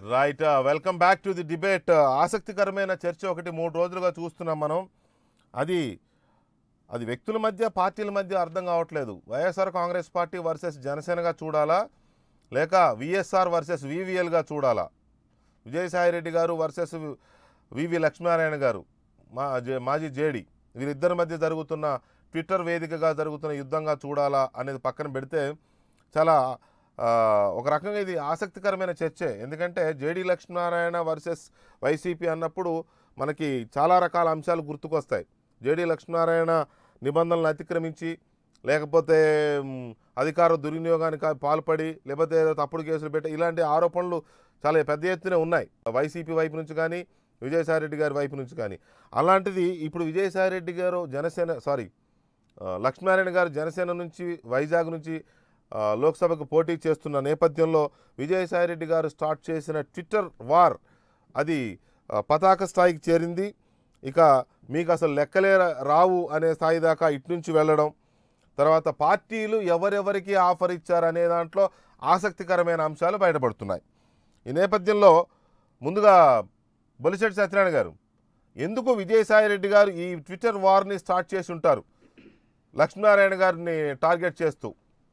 Right welcome back to the debate. ఆసక్తికరమైన చర్చ ఒకటి 3 రోజులుగా చూస్తున్నాం మనం. అది అది వ్యక్తుల మధ్య పార్టీల మధ్య అర్థం కావట్లేదు. వైఎస్ఆర్ కాంగ్రెస్ పార్టీ వర్సెస్ జనసేనగా చూడాలా, లేక విఎస్ఆర్ వర్సెస్ వివిఎల్గా చూడాలా? విజయసాయిరెడ్డి గారు వర్సెస్ వివి లక్ష్మీనారాయణ గారు, మాజీ జేడీ, వీరిద్దరి మధ్య జరుగుతున్న ట్విట్టర్ వేదికగా జరుగుతున్న యుద్ధంగా చూడాలా అనేది పక్కన పెడితే చాలా ఒక రకంగా ఇది ఆసక్తికరమైన చర్చే. ఎందుకంటే జేడీ లక్ష్మీనారాయణ వర్సెస్ వైసీపీ అన్నప్పుడు మనకి చాలా రకాల అంశాలు గుర్తుకొస్తాయి. జేడీ లక్ష్మీనారాయణ నిబంధనలను అతిక్రమించి, లేకపోతే అధికార దుర్వినియోగానికి పాల్పడి, లేకపోతే తప్పుడు కేసులు పెట్టి, ఇలాంటి ఆరోపణలు చాలా పెద్ద ఎత్తున ఉన్నాయి వైసీపీ వైపు నుంచి కానీ విజయసాయిరెడ్డి గారి వైపు నుంచి కానీ. అలాంటిది ఇప్పుడు విజయసాయిరెడ్డి గారు లక్ష్మీనారాయణ గారు జనసేన నుంచి వైజాగ్ నుంచి లోక్సభకు పోటీ చేస్తున్న నేపథ్యంలో విజయసాయిరెడ్డి గారు స్టార్ట్ చేసిన ట్విట్టర్ వార్ అది పతాక స్థాయికి చేరింది. ఇక మీకు అసలు లెక్కలే రావు అనే స్థాయి దాకా ఇట్నుంచి వెళ్ళడం, తర్వాత పార్టీలు ఎవరెవరికి ఆఫర్ ఇచ్చారనే దాంట్లో ఆసక్తికరమైన అంశాలు బయటపడుతున్నాయి. ఈ నేపథ్యంలో ముందుగా బొలిశెట్టి సత్యనారాయణ గారు, ఎందుకు విజయసాయిరెడ్డి గారు ఈ ట్విట్టర్ వార్ని స్టార్ట్ చేసి ఉంటారు లక్ష్మీనారాయణ గారిని టార్గెట్ చేస్తూ?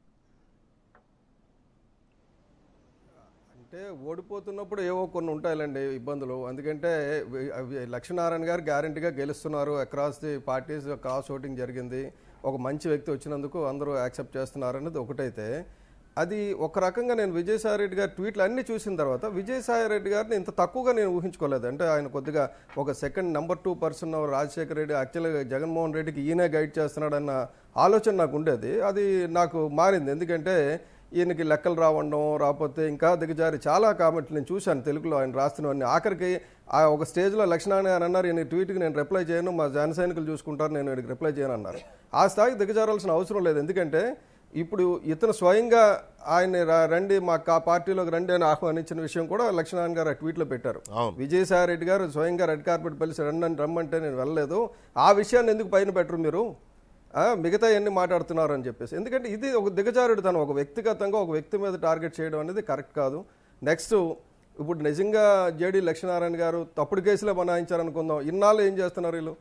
అంటే ఓడిపోతున్నప్పుడు ఏవో కొన్ని ఉంటాయిలండి ఇబ్బందులు. ఎందుకంటే లక్ష్మీనారాయణ గారు గ్యారంటీగా గెలుస్తున్నారు, across the parties cross voting జరిగింది, ఒక మంచి వ్యక్తి వచ్చినందుకు అందరూ యాక్సెప్ట్ చేస్తున్నారు అనేది ఒకటైతే, అది ఒక రకంగా నేను విజయసాయిరెడ్డి గారి ట్వీట్లు అన్నీ చూసిన తర్వాత విజయసాయిరెడ్డి గారిని ఇంత తక్కువగా నేను ఊహించుకోలేదు. అంటే ఆయన కొద్దిగా ఒక second number 2 person Rajasekhara Reddy, యాక్చువల్గా జగన్మోహన్ రెడ్డికి ఈయనే గైడ్ చేస్తున్నాడన్న ఆలోచన నాకు ఉండేది. అది నాకు మారింది. ఎందుకంటే ఈయనకి లెక్కలు రావడం, రాకపోతే ఇంకా దిగజారి చాలా కామెంట్లు నేను చూశాను తెలుగులో ఆయన రాస్తున్నవన్నీ. ఆఖరికి ఒక స్టేజ్లో లక్ష్మీనారాయణ గారు అన్నారు, ఈయన ట్వీట్కి నేను రిప్లై చేయను, మా జన సైనికులు చూసుకుంటారు, నేను వీడికి రిప్లై చేయను అన్నారు. ఆ స్థాయికి దిగజారాల్సిన అవసరం లేదు. ఎందుకంటే ఇప్పుడు ఇతను స్వయంగా ఆయన రండి మా పార్టీలోకి రండి అని ఆహ్వానించిన విషయం కూడా లక్ష్మీనారాయణ గారు ఆ ట్వీట్లో పెట్టారు. విజయసాయిరెడ్డి గారు స్వయంగా రెడ్ కార్పెట్ పిలిచి రమ్మంటే నేను వెళ్ళలేదు, ఆ విషయాన్ని ఎందుకు పైన పెట్టరు మీరు, మిగతా ఎన్ని మాట్లాడుతున్నారు అని చెప్పేసి. ఎందుకంటే ఇది ఒక దిగజారుడు, తను ఒక వ్యక్తిగతంగా ఒక వ్యక్తి మీద టార్గెట్ చేయడం అనేది కరెక్ట్ కాదు. నెక్స్ట్ ఇప్పుడు నిజంగా జేడీ లక్ష్మీనారాయణ గారు తప్పుడు కేసులే బనాయించారనుకుందాం, ఇన్నాళ్ళు ఏం చేస్తున్నారు వీళ్ళు?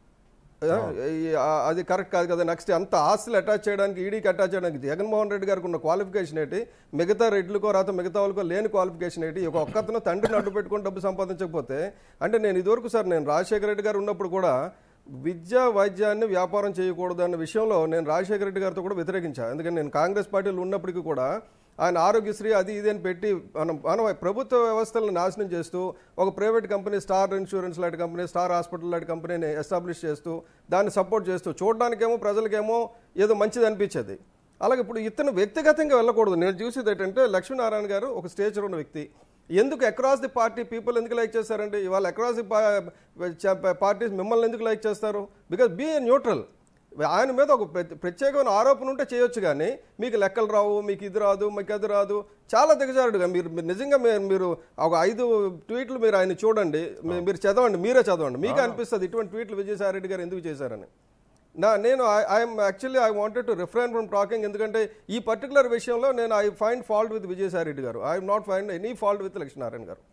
అది కరెక్ట్ కాదు కదా. నెక్స్ట్ అంత ఆస్తులు అటాచ్ చేయడానికి, ఈడీకి అటాచ్ చేయడానికి జగన్మోహన్ రెడ్డి గారికి ఉన్న క్వాలిఫికేషన్ ఏంటి, మిగతా రెడ్లకో రాత మిగతా వాళ్ళకో లేని క్వాలిఫికేషన్ ఏంటి? ఒక్కతను తండ్రిని అడ్డు పెట్టుకుని డబ్బు సంపాదించకపోతే, అంటే నేను ఇదివరకు నేను రాజశేఖర రెడ్డి గారు ఉన్నప్పుడు కూడా విద్యా వైద్యాన్ని వ్యాపారం చేయకూడదు అన్న విషయంలో నేను రాజశేఖర రెడ్డి గారితో కూడా వ్యతిరేకించాను. ఎందుకంటే నేను కాంగ్రెస్ పార్టీలో ఉన్నప్పటికీ కూడా ఆయన ఆరోగ్యశ్రీ అది ఇది అని పెట్టి మనం ప్రభుత్వ వ్యవస్థలను నాశనం చేస్తూ ఒక ప్రైవేట్ కంపెనీ, స్టార్ ఇన్సూరెన్స్ లాంటి కంపెనీ, స్టార్ హాస్పిటల్ లాంటి కంపెనీని ఎస్టాబ్లిష్ చేస్తూ దాన్ని సపోర్ట్ చేస్తూ చూడడానికేమో ప్రజలకేమో ఏదో మంచిది అనిపించేది. అలాగే ఇప్పుడు ఇతను వ్యక్తిగతంగా వెళ్ళకూడదు. నేను చూసేది ఏంటంటే లక్ష్మీనారాయణ గారు ఒక స్టేజ్లో ఉన్న వ్యక్తి, ఎందుకు అక్రాస్ ది పార్టీ పీపుల్ ఎందుకు లైక్ చేస్తారండి? ఇవాళ అక్రాస్ ది పార్టీస్ మిమ్మల్ని ఎందుకు లైక్ చేస్తారు? Because be a neutral. ఆయన మీద ఒక ప్రత్యేకమైన ఆరోపణ ఉంటే చేయొచ్చు, కానీ మీకు లెక్కలు రావు, మీకు ఇది రాదు, మీకు అది రాదు, చాలా దిగజారుడుగా మీరు నిజంగా మీరు ఒక 5 ట్వీట్లు మీరు ఆయన చూడండి, మీరు చదవండి, మీరే చదవండి, మీకు అనిపిస్తుంది ఇటువంటి ట్వీట్లు విజయసాయిరెడ్డి గారు ఎందుకు చేశారని. నేను I wanted to refrain from talking. ఎందుకంటే ఈ పర్టికులర్ విషయంలో నేను I find fault with Vijayasai Reddy గారు, I not find any fault with Lakshminarayana గారు.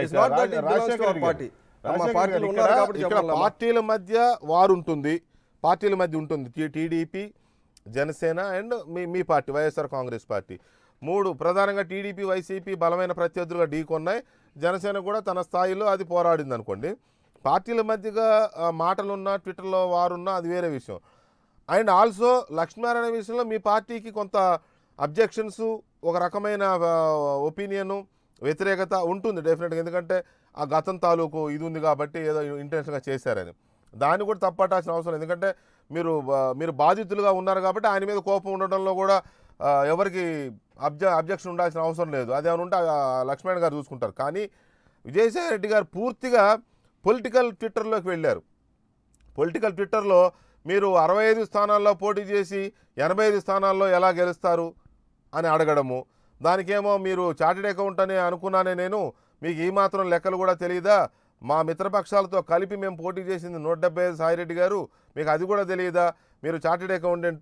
పార్టీల మధ్య వారు ఉంటుంది, పార్టీల మధ్య ఉంటుంది, టీడీపీ, జనసేన అండ్ మీ పార్టీ వైఎస్ఆర్ కాంగ్రెస్ పార్టీ. 3 ప్రధానంగా టీడీపీ, వైసీపీ బలమైన ప్రత్యర్థులుగా ఢీకొన్నాయి. జనసేన కూడా తన స్థాయిలో అది పోరాడింది అనుకోండి. పార్టీల మధ్యగా మాటలున్నా, ట్విట్టర్లో వారున్నా అది వేరే విషయం. అండ్ ఆల్సో లక్ష్మీనారాయణ విషయంలో మీ పార్టీకి కొంత అబ్జెక్షన్స్, ఒక రకమైన ఒపీనియను, వ్యతిరేకత ఉంటుంది డెఫినెట్గా. ఎందుకంటే ఆ గతం తాలూకు ఇది ఉంది కాబట్టి ఏదో ఇంటెన్షన్గా చేశారని, దాన్ని కూడా తప్పట్టాల్సిన అవసరం. ఎందుకంటే మీరు బాధితులుగా ఉన్నారు కాబట్టి ఆయన మీద కోపం ఉండడంలో కూడా ఎవరికి అబ్జెక్షన్ ఉండాల్సిన అవసరం లేదు. అదేమైనా ఉంటే లక్ష్మణ్ గారు చూసుకుంటారు. కానీ విజయసాయిరెడ్డి గారు పూర్తిగా పొలిటికల్ ట్విట్టర్లోకి వెళ్ళారు. పొలిటికల్ ట్విట్టర్లో మీరు 65 స్థానాల్లో పోటీ చేసి 85 స్థానాల్లో ఎలా గెలుస్తారు అని అడగడము, దానికేమో మీరు చార్టెడ్ అకౌంట్ అని అనుకున్నానే నేను, మీకు ఈ మాత్రం లెక్కలు కూడా తెలియదా, మా మిత్రపక్షాలతో కలిపి మేము పోటీ చేసింది 175 సాయిరెడ్డి గారు, మీకు అది కూడా తెలియదా, మీరు చార్టెడ్ అకౌంటెంటు,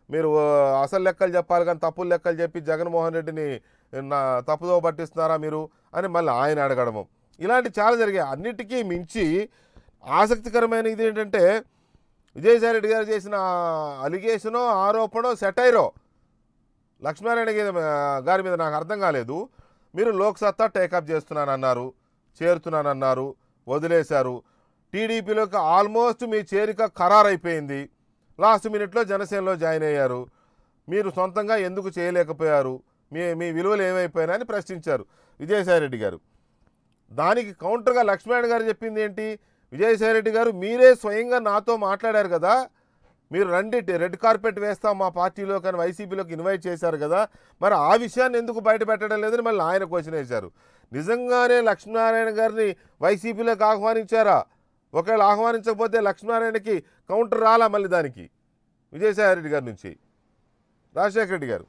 మీరు అసలు లెక్కలు చెప్పాలి కానీ తప్పులు లెక్కలు చెప్పి జగన్మోహన్ రెడ్డిని తప్పుదో పట్టిస్తున్నారా మీరు అని మళ్ళీ ఆయన అడగడము, ఇలాంటి చాలా జరిగాయి. అన్నిటికీ మించి ఆసక్తికరమైన ఇది ఏంటంటే విజయసాయి రెడ్డి గారు చేసిన అలిగేషనో ఆరోపణో సెటైరో లక్ష్మీనారాయణ గారి మీద నాకు అర్థం కాలేదు. మీరు లోక్సత్తా టేకప్ చేస్తున్నానన్నారు, చేరుతున్నానన్నారు, వదిలేశారు. టీడీపీలోకి ఆల్మోస్ట్ మీ చేరిక ఖరారైపోయింది. లాస్ట్ మినిట్లో జనసేనలో జాయిన్ అయ్యారు. మీరు సొంతంగా ఎందుకు చేయలేకపోయారు, మీ విలువలు ఏమైపోయినాయని ప్రశ్నించారు విజయసాయి రెడ్డి గారు. దానికి కౌంటర్గా లక్ష్మీనారాయణ గారు చెప్పింది ఏంటి, విజయసాయి రెడ్డి గారు మీరే స్వయంగా నాతో మాట్లాడారు కదా, మీరు రండి రెడ్ కార్పెట్ వేస్తాం మా పార్టీలో కానీ వైసీపీలోకి ఇన్వైట్ చేశారు కదా, మరి ఆ విషయాన్ని ఎందుకు బయట పెట్టడం లేదని మళ్ళీ ఆయన క్వశ్చన్ వేశారు. నిజంగానే లక్ష్మీనారాయణ గారిని వైసీపీలోకి ఆహ్వానించారా? ఒకవేళ ఆహ్వానించకపోతే లక్ష్మీనారాయణకి కౌంటర్ రాలా మళ్ళీ దానికి విజయసాయి రెడ్డి గారి నుంచి? రాజశేఖర రెడ్డి గారు.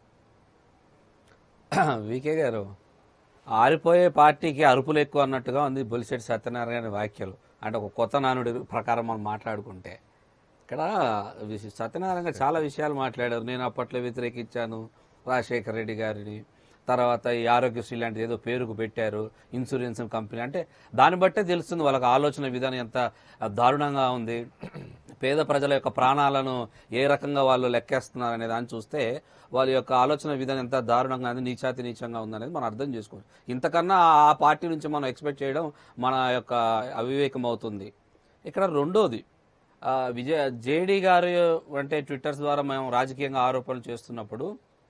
వికే గారు, ఆరిపోయే పార్టీకి అరుపులు ఎక్కువ అన్నట్టుగా ఉంది బొలిశెట్టి సత్యనారాయణ వ్యాఖ్యలు. అంటే ఒక కొత్త నానుడి ప్రకారం మనం మాట్లాడుకుంటే ఇక్కడ సత్యనారాయణ చాలా విషయాలు మాట్లాడారు. నేను అప్పట్లో వ్యతిరేకించాను రాజశేఖర రెడ్డి గారిని, తర్వాత ఈ ఆరోగ్యశ్రీ లాంటిది ఏదో పేరుకు పెట్టారు, ఇన్సూరెన్స్ కంపెనీ. అంటే దాన్ని బట్టే తెలుస్తుంది వాళ్ళకి ఆలోచన విధానం ఎంత దారుణంగా ఉంది, పేద ప్రజల యొక్క ప్రాణాలను ఏ రకంగా వాళ్ళు లెక్కేస్తున్నారు అనే దాన్ని చూస్తే వాళ్ళ యొక్క ఆలోచన విధానం ఎంత దారుణంగా ఉంది, నీచంగా ఉందనేది మనం అర్థం చేసుకోవచ్చు. ఇంతకన్నా ఆ పార్టీ నుంచి మనం ఎక్స్పెక్ట్ చేయడం మన యొక్క అవివేకం అవుతుంది. ఇక్కడ రెండోది, జేడీ గారు అంటే ట్విట్టర్స్ ద్వారా మేము రాజకీయంగా ఆరోపణలు చేస్తున్నప్పుడు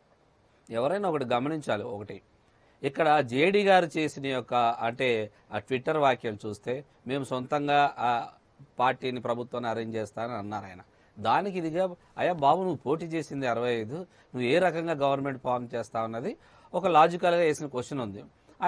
ఎవరైనా ఒకటి గమనించాలి. ఒకటి, ఇక్కడ జేడీ గారు చేసిన యొక్క అంటే ఆ ట్విట్టర్ వాక్యాలు చూస్తే మేము సొంతంగా ఆ పార్టీని ప్రభుత్వాన్ని అరేంజ్ చేస్తానని అన్నారు ఆయన. దానికి ఇదిగా అయ్యా బాబు నువ్వు పోటీ చేసింది 65, నువ్వు ఏ రకంగా గవర్నమెంట్ ఫామ్ చేస్తావు అన్నది ఒక లాజికల్గా వేసిన క్వశ్చన్ ఉంది.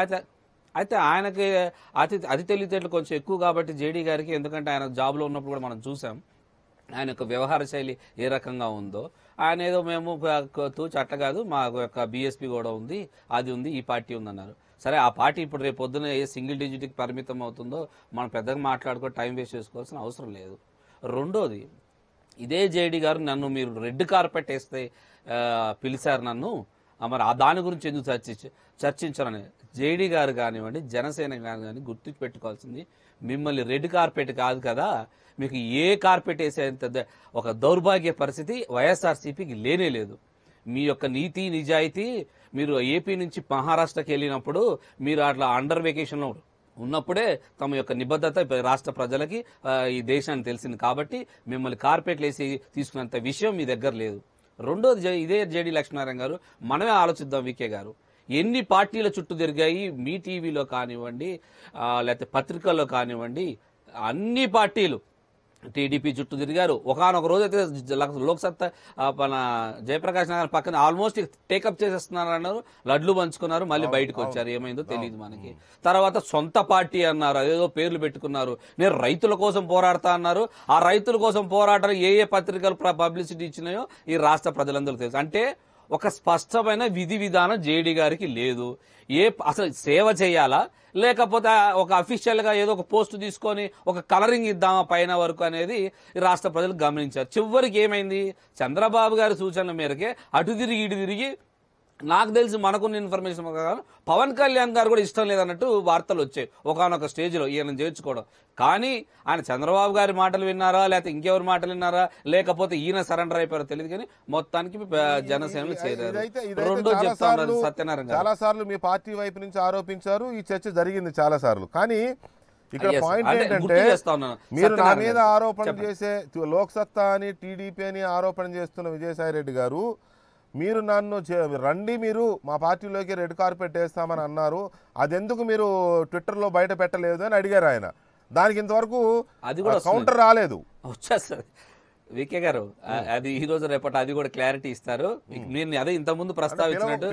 అయితే ఆయనకి అతి తెలివితేటలు కొంచెం ఎక్కువ కాబట్టి జేడీ గారికి, ఎందుకంటే ఆయన జాబ్లో ఉన్నప్పుడు కూడా మనం చూసాం ఆయన యొక్క వ్యవహార శైలి ఏ రకంగా ఉందో. ఆయన ఏదో మేము తూచి అట్ట కాదు, మా యొక్క బీఎస్పీ కూడా ఉంది, అది ఉంది, ఈ పార్టీ ఉందన్నారు. సరే ఆ పార్టీ ఇప్పుడు రేపు పొద్దున ఏ సింగిల్ డిజిట్కి పరిమితం అవుతుందో మనం పెద్దగా మాట్లాడుకో టైం వేస్ట్ చేసుకోవాల్సిన అవసరం లేదు. రెండోది, ఇదే జేడీ గారు నన్ను మీరు రెడ్ కార్పెట్ వేస్తే పిలిచారు నన్ను, మరి దాని గురించి ఎందుకు చర్చించారని జేడీ గారు కానివ్వండి జనసేన కానీ గుర్తు పెట్టుకోవాల్సింది, మిమ్మల్ని రెడ్ కార్పెట్ కాదు కదా, మీకు ఏ కార్పెట్ వేసేంత ఒక దౌర్భాగ్య పరిస్థితి వైఎస్ఆర్సీపీకి లేనే లేదు. మీ యొక్క నీతి నిజాయితీ, మీరు ఏపీ నుంచి మహారాష్ట్రకి వెళ్ళినప్పుడు మీరు అట్లా అండర్ వెకేషన్లో ఉన్నప్పుడే తమ యొక్క నిబద్ధత రాష్ట్ర ప్రజలకి ఈ దేశానికి తెలిసింది కాబట్టి మిమ్మల్ని కార్పెట్లు వేసి తీసుకున్నంత విషయం మీ దగ్గర లేదు. రెండోది, ఇదే జేడీ లక్ష్మీనారాయణ గారు, మనమే ఆలోచిద్దాం. వికే గారు ఎన్ని పార్టీల చుట్టూ తిరిగాయి, మీ టీవీలో కానివ్వండి లేకపోతే పత్రికల్లో కానివ్వండి, అన్ని పార్టీలు టీడీపీ చుట్టూ తిరిగారు. ఒకనొక రోజు అయితే లోక్సత్తా మన జయప్రకాష్ నగర్ పక్కన ఆల్మోస్ట్ టేకప్ చేసేస్తున్నారు అన్నారు, లడ్లు పంచుకున్నారు, మళ్ళీ బయటకు వచ్చారు. ఏమైందో తెలియదు మనకి. తర్వాత సొంత పార్టీ అన్నారు, అదేదో పేర్లు పెట్టుకున్నారు. నేను రైతుల కోసం పోరాడతా అన్నారు. ఆ రైతుల కోసం పోరాటం ఏ పత్రికలు పబ్లిసిటీ ఇచ్చినాయో ఈ రాష్ట్ర ప్రజలందరూ తెలుసు. అంటే ఒక స్పష్టమైన విధి విధానం జేడీ గారికి లేదు. అసలు సేవ చేయాలా లేకపోతే ఒక అఫీషియల్ గా ఏదో ఒక పోస్ట్ తీసుకొని ఒక కలరింగ్ ఇద్దామా పైన వరకు అనేది రాష్ట్ర ప్రజలు గమనించారు. చివరికి ఏమైంది, చంద్రబాబు గారి సూచనల మేరకే అటు తిరిగి ఇటు తిరిగి నాకు తెలిసి మనకున్న ఇన్ఫర్మేషన్ ప్రకారం పవన్ కళ్యాణ్ గారు కూడా ఇష్టం లేదన్నట్టు వార్తలు వచ్చాయి ఒకనొక స్టేజ్లో ఈయన చేర్చుకోవడం. కానీ ఆయన చంద్రబాబు గారి మాటలు విన్నారా లేకపోతే ఇంకెవరి మాటలు విన్నారా లేకపోతే ఈయన సరెండర్ అయిపోయారో తెలియదు, కానీ మొత్తానికి జనసేనలో చేరారు. రెండో చెప్తాను సత్యనారాయణ చాలా సార్లు మీ పార్టీ వైపు నుంచి ఆరోపించారు, ఈ చర్చ జరిగింది చాలా సార్లు. కానీ ఇక్కడ పాయింట్ ఏంటంటే మీరు నా మీద ఆరోపణ చేసే లోక్సత్తా అని టీడీపీ అని ఆరోపణ చేస్తున్న విజయసాయి రెడ్డి గారు, మీరు నన్ను రండి మీరు మా పార్టీలోకి రెడ్ కార్పెట్ వేస్తామని అన్నారు, అదెందుకు మీరు ట్విట్టర్లో బయట పెట్టలేదు అని అడిగారు ఆయన. దానికి ఇంతవరకు అది కూడా కౌంటర్ రాలేదు. వచ్చేస్తుంది వికే గారు, అది ఈ రోజు రేపటి అది కూడా క్లారిటీ ఇస్తారు. నేను అదే ఇంత ముందు ప్రస్తావించినట్టు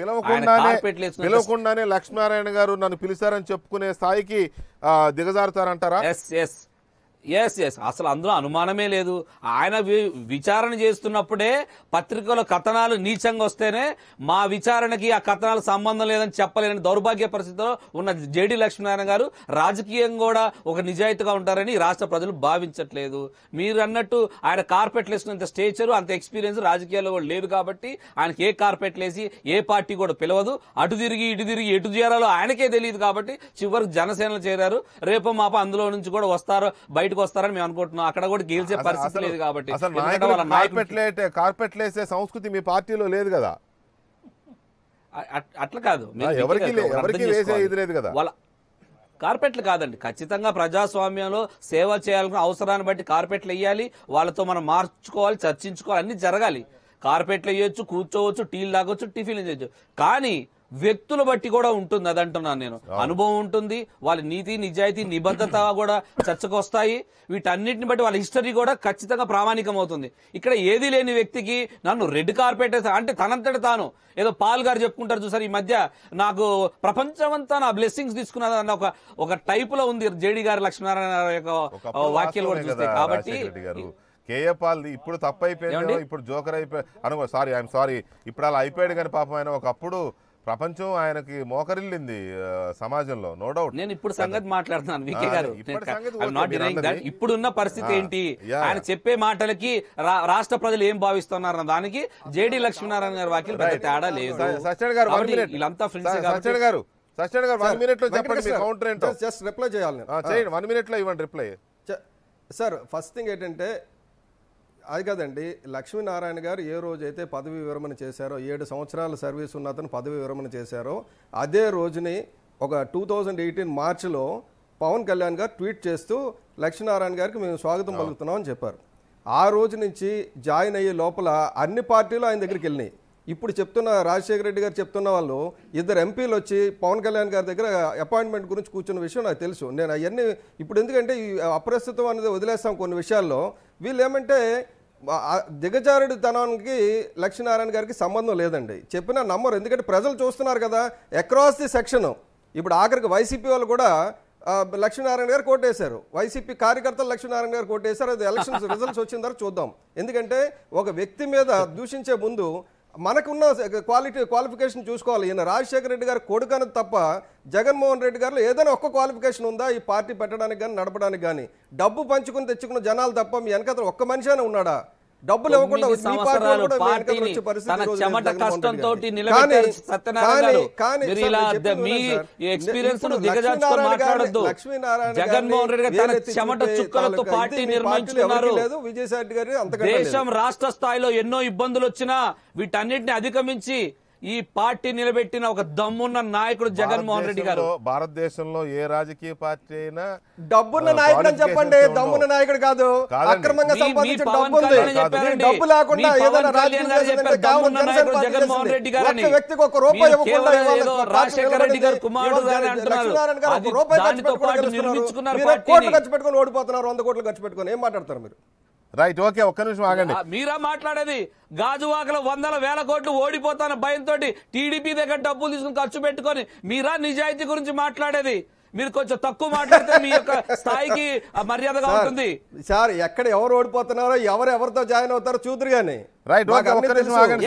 పిలవకుండానే లక్ష్మీనారాయణ గారు నన్ను పిలిచారని చెప్పుకునే స్థాయికి దిగజారుతారంటారా? ఎస్ అసలు అందులో అనుమానమే లేదు. ఆయన విచారణ చేస్తున్నప్పుడే పత్రికలో కథనాలు నీచంగా వస్తేనే మా విచారణకి ఆ కథనాలు సంబంధం లేదని చెప్పలేని దౌర్భాగ్య పరిస్థితిలో ఉన్న జేడి లక్ష్మీనారాయణ గారు రాజకీయంగా కూడా ఒక నిజాయితీగా ఉంటారని రాష్ట్ర ప్రజలు భావించట్లేదు. మీరు అన్నట్టు ఆయన కార్పెట్లు వేసుకున్నంత స్టేచరు అంత ఎక్స్పీరియన్స్ రాజకీయాల్లో కూడా లేదు కాబట్టి ఆయనకి ఏ కార్పెట్లు వేసి ఏ పార్టీ కూడా పిలవదు. అటు తిరిగి ఇటు తిరిగి ఎటు చేరాలో ఆయనకే తెలియదు కాబట్టి చివరికి జనసేనలో చేరారు. రేపు మాప అందులో నుంచి కూడా వస్తారో బయటకు వస్తారని మేము అనుకుంటున్నాం. అక్కడ కూడా గెలిచే పరిస్థితి లేదు కాబట్టి. కార్పెట్లేసే సంస్కృతి మీ పార్టీలో లేదు కదా. అట్లా కాదు, వాళ్ళ కార్పెట్లు కాదండి. ఖచ్చితంగా ప్రజాస్వామ్యంలో సేవ చేయాలనుకున్న అవసరాన్ని బట్టి కార్పెట్లు వేయాలి, వాళ్ళతో మనం మార్చుకోవాలి, చర్చించుకోవాలి, అన్ని జరగాలి. కార్పెట్లు వేయొచ్చు, కూర్చోవచ్చు, టీలు తాగొచ్చు, టిఫిన్లు చేయొచ్చు. కానీ వ్యక్తులు బట్టి కూడా ఉంటుంది, అదంటున్నాను నేను. అనుభవం ఉంటుంది, వాళ్ళ నీతి నిజాయితీ నిబద్ధత కూడా చర్చకు వస్తాయి. వీటన్నిటిని బట్టి వాళ్ళ హిస్టరీ కూడా ఖచ్చితంగా ప్రామాణికం అవుతుంది. ఇక్కడ ఏది లేని వ్యక్తికి నన్ను రెడ్ కార్పెట్ అంటే తనంతటి తాను ఏదో పాల్ గారు చెప్పుకుంటారు చూసారు ఈ మధ్య, నాకు ప్రపంచమంతా నా బ్లెస్సింగ్స్ తీసుకున్నదన్న ఒక టైప్ లో ఉంది జేడి గారి లక్ష్మీనారాయణ యొక్క వాక్యాలు కూడా చూస్తే. కాబట్టి కేఏ పాల్ ఇప్పుడు తప్పు అయిపోయింది, ఇప్పుడు జోకర్ అయిపోయి సారీ ఇప్పుడు అలా అయిపోయాడు. కానీ పాపం ఆయన ఒకప్పుడు ప్రపంచం ఆయనకి మోకరిల్లింది సమాజంలో, నో డౌట్. నేను ఇప్పుడు సంగతి మాట్లాడుతున్నాను వికే గారు. ఇప్పుడున్న పరిస్థితి ఏంటి, ఆయన చెప్పే మాటలకి రాష్ట్ర ప్రజలు ఏం భావిస్తున్నారు అన్న దానికి జేడి లక్ష్మీనారాయణ గారి వాక్యాలు పెద్ద తేడా లేదు. సత్యనారాయణ గారు వీళ్ళంతా ఫ్రెండ్స్. సత్యనారాయణ గారు 1 minute లో చెప్పండి కౌంటర్ ఏంటో. జస్ట్ రిప్లై చేయాలి, 1 minute లో ఇవ్వండి రిప్లై. సార్ ఫస్ట్ థింగ్ ఏంటంటే అది కదండి, లక్ష్మీనారాయణ గారు ఏ రోజైతే పదవి విరమణ చేశారో, 7 సంవత్సరాల సర్వీస్ ఉన్న అతను పదవి విరమణ చేశారో, అదే రోజుని ఒక 2018 మార్చిలో పవన్ కళ్యాణ్ గారు ట్వీట్ చేస్తూ లక్ష్మీనారాయణ గారికి మేము స్వాగతం పలుకుతున్నాం అని చెప్పారు. ఆ రోజు నుంచి జాయిన్ అయ్యే లోపల అన్ని పార్టీలు ఆయన దగ్గరికి వెళ్ళినాయి. ఇప్పుడు చెప్తున్న రాజశేఖర రెడ్డి గారు చెప్తున్న వాళ్ళు 2 ఎంపీలు వచ్చి పవన్ కళ్యాణ్ గారి దగ్గర అపాయింట్మెంట్ గురించి కూర్చున్న విషయం నాకు తెలుసు. నేను అవన్నీ ఇప్పుడు ఎందుకంటే ఈ అప్రస్తుతం అనేది వదిలేస్తాం కొన్ని విషయాల్లో. వీళ్ళు ఏమంటే దిగజారుడు తనానికి లక్ష్మీనారాయణ గారికి సంబంధం లేదండి, చెప్పినా నమ్మరు. ఎందుకంటే ప్రజలు చూస్తున్నారు కదా అక్రాస్ ది సెక్షన్. ఇప్పుడు ఆఖరికి వైసీపీ వాళ్ళు కూడా లక్ష్మీనారాయణ గారు కోటేశారు, వైసీపీ కార్యకర్తలు లక్ష్మీనారాయణ గారు కోటేశారు. అది ఎలక్షన్స్ రిజల్ట్స్ వచ్చిన తర్వాత చూద్దాం. ఎందుకంటే ఒక వ్యక్తి మీద దూషించే ముందు మనకున్న క్వాలిఫికేషన్ చూసుకోవాలి. ఈయన రాజశేఖర రెడ్డి గారు కొడుకని తప్ప జగన్మోహన్ రెడ్డి గారిలో ఏదైనా ఒక్క క్వాలిఫికేషన్ ఉందా ఈ పార్టీ పెట్టడానికి కానీ నడపడానికి కానీ? డబ్బు పంచుకుని తెచ్చుకున్న జనాలు తప్ప మీ వెనకాల ఒక్క మనిషి అయినా ఉన్నాడా? డబ్బులు ఇవ్వకుండా విజయసాయి గారు దేశం రాష్ట్ర స్థాయిలో ఎన్నో ఇబ్బందులు వచ్చినా వీటన్నిటిని అధిగమించి ఈ పార్టీ నిలబెట్టిన ఒక దమ్మున్న నాయకుడు జగన్మోహన్ రెడ్డి గారు. భారతదేశంలో ఏ రాజకీయ పార్టీ అయినా డబ్బున్న నాయకుడు అని చెప్పండి, దమ్మున్న నాయకుడు కాదు. అక్రమంగా సంపాదించిన డబ్బు ఉంది, డబ్బు లేకుండా ఏదైనా జగన్మోహన్ రెడ్డి గారు వ్యక్తికి ఒక రూపాయి ఇవ్వకుండా రాజశేఖర రెడ్డి గారు కుమారుడు కోట్లు ఖర్చు పెట్టుకుని ఓడిపోతున్నారు, 100 కోట్లు ఖర్చు పెట్టుకుని. ఏం మాట్లాడతారు మీరు? రైట్, ఓకే, ఒక్క నిమిషం ఆగండి. మీరా మాట్లాడేది గాజువాకలో 100,000 కోట్లు ఓడిపోతాన భయంతో టీడీపీ దగ్గర డబ్బులు తీసుకుని ఖర్చు పెట్టుకొని మీరా నిజాయితీ గురించి మాట్లాడేది? మీరు కొంచెం తక్కువ మాట్లాడితే మీ యొక్క స్థాయికి మర్యాదగా ఉంటుంది. సార్ ఎక్కడ ఎవరు ఓడిపోతున్నారో ఎవరితో జాయిన్ అవుతారో చూద్దరు గానీ. రైట్, ఒక్క నిమిషం ఆగండి.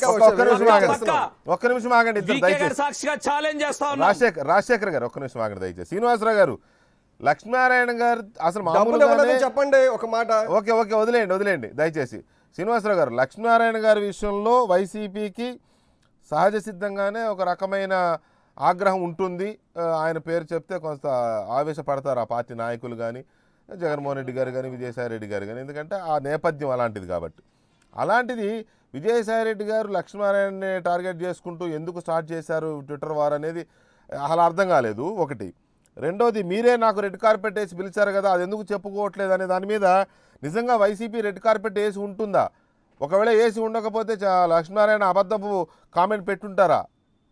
సాక్షిగా ఛాలెంజ్ చేస్తా ఉన్నా. రాజశేఖర్ గారు ఒక్క నిమిషం ఆగండి దయచేసి. శ్రీనివాసరావు గారు, లక్ష్మీనారాయణ గారు అసలు చెప్పండి ఒక మాట. ఓకే వదిలేయండి దయచేసి. శ్రీనివాసరావు గారు, లక్ష్మీనారాయణ గారి విషయంలో వైసీపీకి సహజ సిద్ధంగానే ఒక రకమైన ఆగ్రహం ఉంటుంది. ఆయన పేరు చెప్తే కొంత ఆవేశపడతారు ఆ పార్టీ నాయకులు కానీ, జగన్మోహన్ రెడ్డి గారు కానీ, విజయసాయి రెడ్డి గారు కానీ, ఎందుకంటే ఆ నేపథ్యం అలాంటిది కాబట్టి. అలాంటిది విజయసాయి రెడ్డి గారు లక్ష్మీనారాయణని టార్గెట్ చేసుకుంటూ ఎందుకు స్టార్ట్ చేశారు ట్విట్టర్ వార్ అనేది అలా అర్థం కాలేదు. ఒకటి. రెండోది, మీరే నాకు రెడ్ కార్పెట్ వేసి పిలిచారు కదా, అది ఎందుకు చెప్పుకోవట్లేదు అనే దాని మీద నిజంగా వైసీపీ రెడ్ కార్పెట్ వేసి ఉంటుందా? ఒకవేళ వేసి ఉండకపోతే లక్ష్మీనారాయణ అబద్ధపు కామెంట్ పెట్టుంటారా?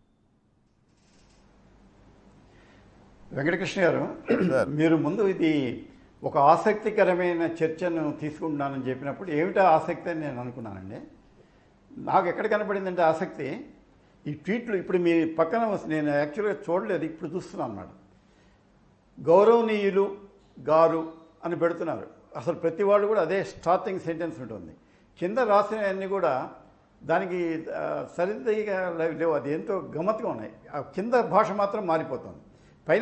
వెంకటకృష్ణ గారు, మీరు ముందు ఇది ఒక ఆసక్తికరమైన చర్చను తీసుకుంటున్నానని చెప్పినప్పుడు ఏమిటా ఆసక్తి అని నేను అనుకున్నానండి. నాకు ఎక్కడ కనపడిందంటే ఆసక్తి ఈ ట్వీట్లు. ఇప్పుడు మీ పక్కన నేను యాక్చువల్గా చూడలేదు, ఇప్పుడు చూస్తున్నాను అన్నమాట. గౌరవనీయులు గారు అని పెడుతున్నారు. అసలు ప్రతి వాళ్ళు కూడా అదే స్టార్టింగ్ సెంటెన్స్ ఉంటుంది. కింద రాసినవన్నీ కూడా దానికి సరిగ్గా లేవు. అది ఎంతో గమ్మత్తుగా ఉన్నాయి. ఆ కింద భాష మాత్రం మారిపోతుంది. పైన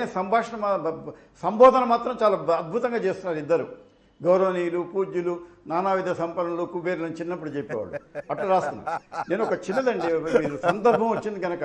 సంబోధన మాత్రం చాలా అద్భుతంగా చేస్తున్నారు ఇద్దరు. గౌరవనీయులు, పూజ్యులు, నానావిధ సంపన్నులు, కుబేరులు చిన్నప్పుడు చెప్పేవాళ్ళు అట్లా రాస్తున్నారు. నేను ఒక చిన్నదండి, మీరు సందర్భం వచ్చింది కనుక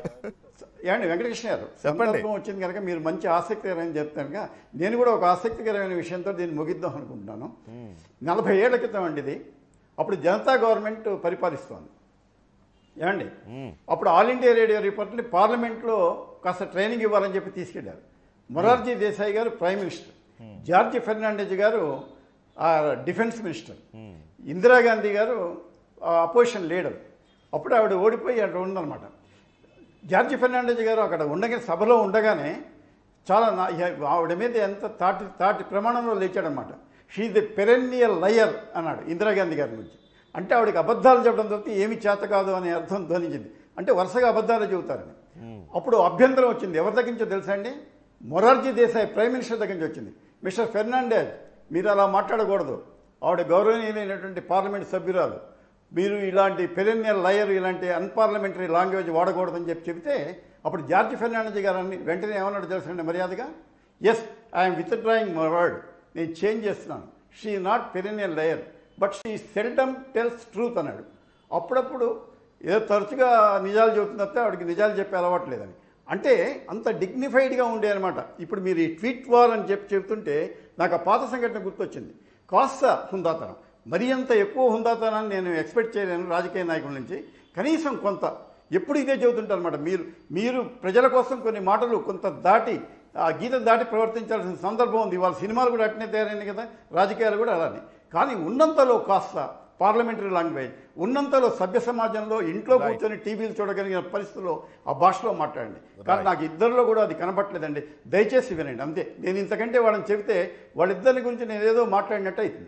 ఏమండి వెంకటకృష్ణ గారు, సందర్భం వచ్చింది కనుక మీరు మంచి ఆసక్తికరమైన చెప్తాను కనుక నేను కూడా ఒక ఆసక్తికరమైన విషయంతో దీన్ని ముగిద్దాం అనుకుంటున్నాను. 40 ఏళ్ల క్రితం అండి ఇది. అప్పుడు జనతా గవర్నమెంట్ పరిపాలిస్తోంది ఏమండి. అప్పుడు ఆల్ ఇండియా రేడియో రిపోర్ట్ని పార్లమెంట్లో కాస్త ట్రైనింగ్ ఇవ్వాలని చెప్పి తీసుకెళ్లారు. మొరార్జీ దేశాయ్ గారు ప్రైమ్ మినిస్టర్, జార్జ్ ఫెర్నాండెజ్ గారు డిఫెన్స్ మినిస్టర్, ఇందిరాగాంధీ గారు అపోజిషన్ లీడర్. అప్పుడు ఆవిడ ఓడిపోయి అక్కడ ఉందన్నమాట. జార్జ్ ఫెర్నాండెజ్ గారు అక్కడ ఉండగానే, సభలో ఉండగానే చాలా ఆవిడ మీద ఎంత తాటి ప్రమాణంలో లేచాడనమాట. షీ ది పెరెన్నియల్ లయర్ అన్నాడు ఇందిరాగాంధీ గారి గురించి. అంటే ఆవిడకి అబద్ధాలు చెప్పడం తప్పితే ఏమి చేత కాదు అనే అర్థం ధ్వనించింది. అంటే వరుసగా అబద్ధాలు చెబుతారని. అప్పుడు అభ్యంతరం వచ్చింది. ఎవరి దగ్గర నుంచో తెలుసా అండి? మొరార్జీ దేశాయ్ ప్రైమ్ మినిస్టర్ దగ్గర నుంచి వచ్చింది. మిస్టర్ ఫెర్నాండెజ్, మీరు అలా మాట్లాడకూడదు, ఆవిడ గౌరవనీయులైనటువంటి పార్లమెంట్ సభ్యురాలు, మీరు ఇలాంటి పెరెన్నియల్ లయర్, ఇలాంటి అన్పార్లమెంటరీ లాంగ్వేజ్ వాడకూడదని చెప్తే అప్పుడు జార్జ్ ఫెర్నాండెజ్ గారని వెంటనే ఏమన్నాడు తెలుసండి మర్యాదగా? Yes, I'm withdrawing my word, నేను చేంజ్ చేస్తున్నాను. She not perennial liar but she seldom tells truth అన్నాడు. అప్పుడప్పుడు ఏదో తరచుగా నిజాలు చెబుతున్న తప్పితే ఆవిడకి నిజాలు చెప్పే అలవాట్లేదని. అంటే అంత డిగ్నిఫైడ్గా ఉండే అనమాట. ఇప్పుడు మీరు ఈ ట్వీట్ వార్ అని చెప్తుంటే నాకు ఆ పాత సంఘటన గుర్తొచ్చింది. కాస్త హుందాతనం, మరీ అంత ఎక్కువ హుందాతనాన్ని నేను ఎక్స్పెక్ట్ చేయలేను రాజకీయ నాయకుల నుంచి. కనీసం కొంత ఎప్పుడు ఇదే చెబుతుంటారు అనమాట. మీరు ప్రజల కోసం కొన్ని మాటలు కొంత దాటి, ఆ గీత దాటి ప్రవర్తించాల్సిన సందర్భం ఉంది. వాళ్ళ సినిమాలు కూడా అట్నే తయారైంది కదా, రాజకీయాలు కూడా అలానే. కానీ ఉన్నంతలో కాస్త పార్లమెంటరీ లాంగ్వేజ్, ఉన్నంతలో సభ్య సమాజంలో ఇంట్లో కూర్చొని టీవీలు చూడగలిగిన పరిస్థితుల్లో ఆ భాషలో మాట్లాడండి. కానీ నాకు ఇద్దరిలో కూడా అది కనపట్లేదండి. దయచేసి వినండి అంతే. నేను ఇంతకంటే వాళ్ళని చెబితే వాళ్ళిద్దరి గురించి నేను ఏదో మాట్లాడినట్టు అవుతుంది.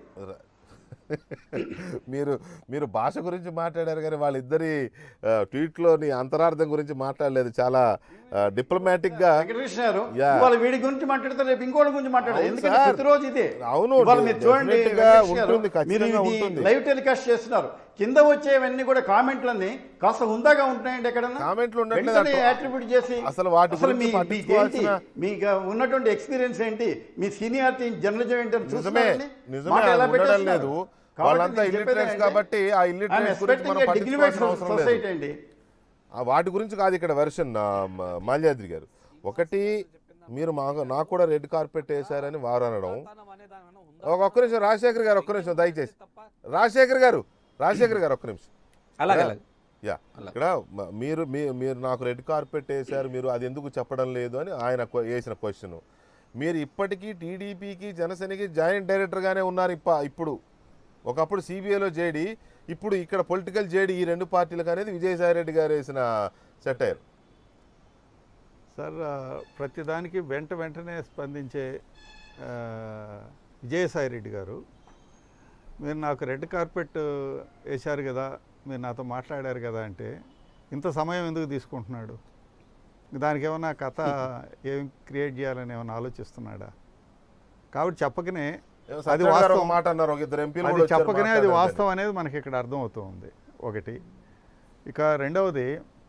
మీరు భాష గురించి మాట్లాడారు కానీ వాళ్ళిద్దరి ట్వీట్లోని అంతరార్థం గురించి మాట్లాడలేదు. చాలా డిప్లొమాటిక్ గా వెంకటకృష్ణ గారు ఇవాళ వీడి గురించి మాట్లాడితే రేపు ఇంకోటి గురించి మాట్లాడారు. ఎందుకంటే ప్రతిరోజు ఇదే. అవును, మీరు చూడండి, మీరు లైవ్ టెలికాస్ట్ చేస్తున్నారు. కింద వచ్చేవన్నీ కూడా కామెంట్లన్నీ కాస్త హుందాగా ఉంటున్నాయండి. ఎక్కడన్నా కామెంట్లు అట్రిబ్యూట్ చేసి అసలు మీకు ఉన్నటువంటి ఎక్స్పీరియన్స్ ఏంటి, మీ సీనియారిటీ జర్నలిజం ఏంటని చూస్తున్నారండి. లేదు, వాళ్ళంతా ఇల్లిటరేట్స్ కాబట్టి ఆ ఇల్లిటరేట్స్ గురించి మనం పట్టించుకోవాల్సిన అవసరం లేదు. వాటి గురించి కాదు ఇక్కడ వెర్షన్. మాల్యాద్రి గారు, ఒకటి మీరు నాకు కూడా రెడ్ కార్పెట్ వేశారని వారు అనడం. ఒక్క నిమిషం రాజశేఖర్ గారు, ఒక్క నిమిషం దయచేసి. రాజశేఖర్ గారు ఒక్క నిమిషం. యా, ఇక్కడ మీరు నాకు రెడ్ కార్పెట్ వేశారు, మీరు అది ఎందుకు చెప్పడం లేదు అని ఆయన వేసిన క్వశ్చన్. మీరు ఇప్పటికీ టీడీపీకి జనసేనకి జాయింట్ డైరెక్టర్గానే ఉన్నారు. ఇప్పుడు ఒకప్పుడు సిబిఐలో జేడీ, ఇప్పుడు ఇక్కడ పొలిటికల్ జేడీ, ఈ రెండు పార్టీలకు అనేది విజయసాయి రెడ్డి గారు వేసిన సెటైర్. సార్, ప్రతిదానికి వెంటనే స్పందించే విజయసాయి రెడ్డి గారు, మీరు నాకు రెడ్ కార్పెట్ వేశారు కదా, మీరు నాతో మాట్లాడారు కదా అంటే ఇంత సమయం ఎందుకు తీసుకుంటున్నాడు? దానికి ఏమన్నా కథ ఏం క్రియేట్ చేయాలని ఏమైనా ఆలోచిస్తున్నాడా? కాబట్టి చెప్పకనే అది వాస్తవం మాట అన్నారు, అది చెప్పకనే అది వాస్తవం అనేది మనకి ఇక్కడ అర్థమవుతుంది ఒకటి. ఇక రెండవది,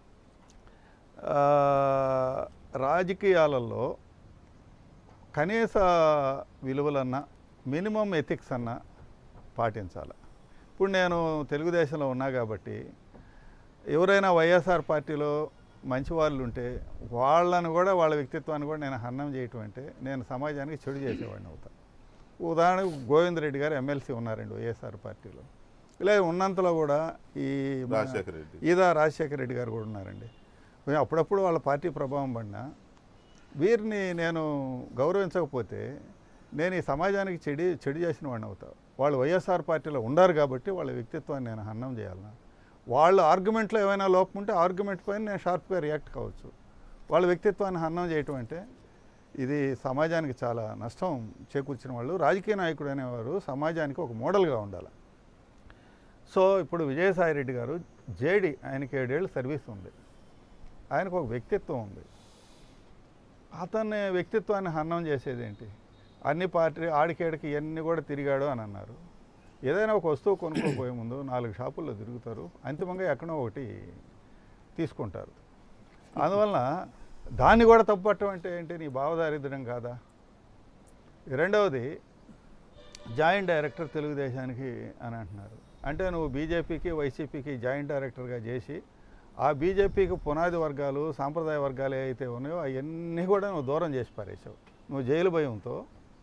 రాజకీయాలలో కనీస విలువలన్నా మినిమం ఎథిక్స్ అన్నా పాటించాలి. ఇప్పుడు నేను తెలుగుదేశంలో ఉన్నా కాబట్టి ఎవరైనా వైఎస్ఆర్ పార్టీలో మంచి వాళ్ళు ఉంటే వాళ్ళను కూడా, వాళ్ళ వ్యక్తిత్వాన్ని కూడా నేను హననం చేయటం అంటే నేను సమాజానికి చెడు చేసేవాడిని అవుతాను. ఉదాహరణకు గోవింద్ రెడ్డి గారు ఎమ్మెల్సీ ఉన్నారండి వైఎస్ఆర్ పార్టీలో. ఇలా ఉన్నంతలో కూడా ఈ రాజశేఖర రెడ్డి గారు కూడా ఉన్నారండి. అప్పుడప్పుడు వాళ్ళ పార్టీ ప్రభావం పడినా వీరిని నేను గౌరవించకపోతే నేను ఈ సమాజానికి చెడు చేసిన వాడిని అవుతాను. వాళ్ళు వైఎస్ఆర్ పార్టీలో ఉండారు కాబట్టి వాళ్ళ వ్యక్తిత్వాన్ని నేను హననం చేయాలన్నా, వాళ్ళ ఆర్గ్యుమెంట్లో ఏమైనా లోపం ఉంటే ఆర్గ్యుమెంట్ పైన నేను షార్ప్గా రియాక్ట్ కావచ్చు. వాళ్ళ వ్యక్తిత్వాన్ని హననం చేయటం అంటే ఇది సమాజానికి చాలా నష్టం చేకూర్చిన వాళ్ళు. రాజకీయ నాయకుడు అనేవారు సమాజానికి ఒక మోడల్గా ఉండాలి. సో ఇప్పుడు విజయసాయి రెడ్డి గారు జేడీ, ఆయనకి 7 ఏళ్ళు సర్వీస్ ఉంది, ఆయనకు ఒక వ్యక్తిత్వం ఉంది. అతని వ్యక్తిత్వాన్ని హననం చేసేది ఏంటి? అన్ని పార్టీ ఆడికేడికి ఇవన్నీ కూడా తిరిగాడు అని అన్నారు. ఏదైనా ఒక వస్తువు కొనుక్కోపోయే ముందు 4 షాపుల్లో తిరుగుతారు, అంతిమంగా ఎక్కడో ఒకటి తీసుకుంటారు. అందువలన దాన్ని కూడా తప్పుపట్టడం అంటే ఏంటి, నీ భావదారిద్ర్యం కాదా? రెండవది జాయింట్ డైరెక్టర్ తెలుగుదేశానికి అని అంటున్నారు. అంటే నువ్వు బీజేపీకి వైసీపీకి జాయింట్ డైరెక్టర్గా చేసి ఆ బీజేపీకి పునాది వర్గాలు సాంప్రదాయ వర్గాలు ఏవైతే ఉన్నాయో అవన్నీ కూడా నువ్వు దూరం చేసి పారేసావు. నువ్వు జైలు భయంతో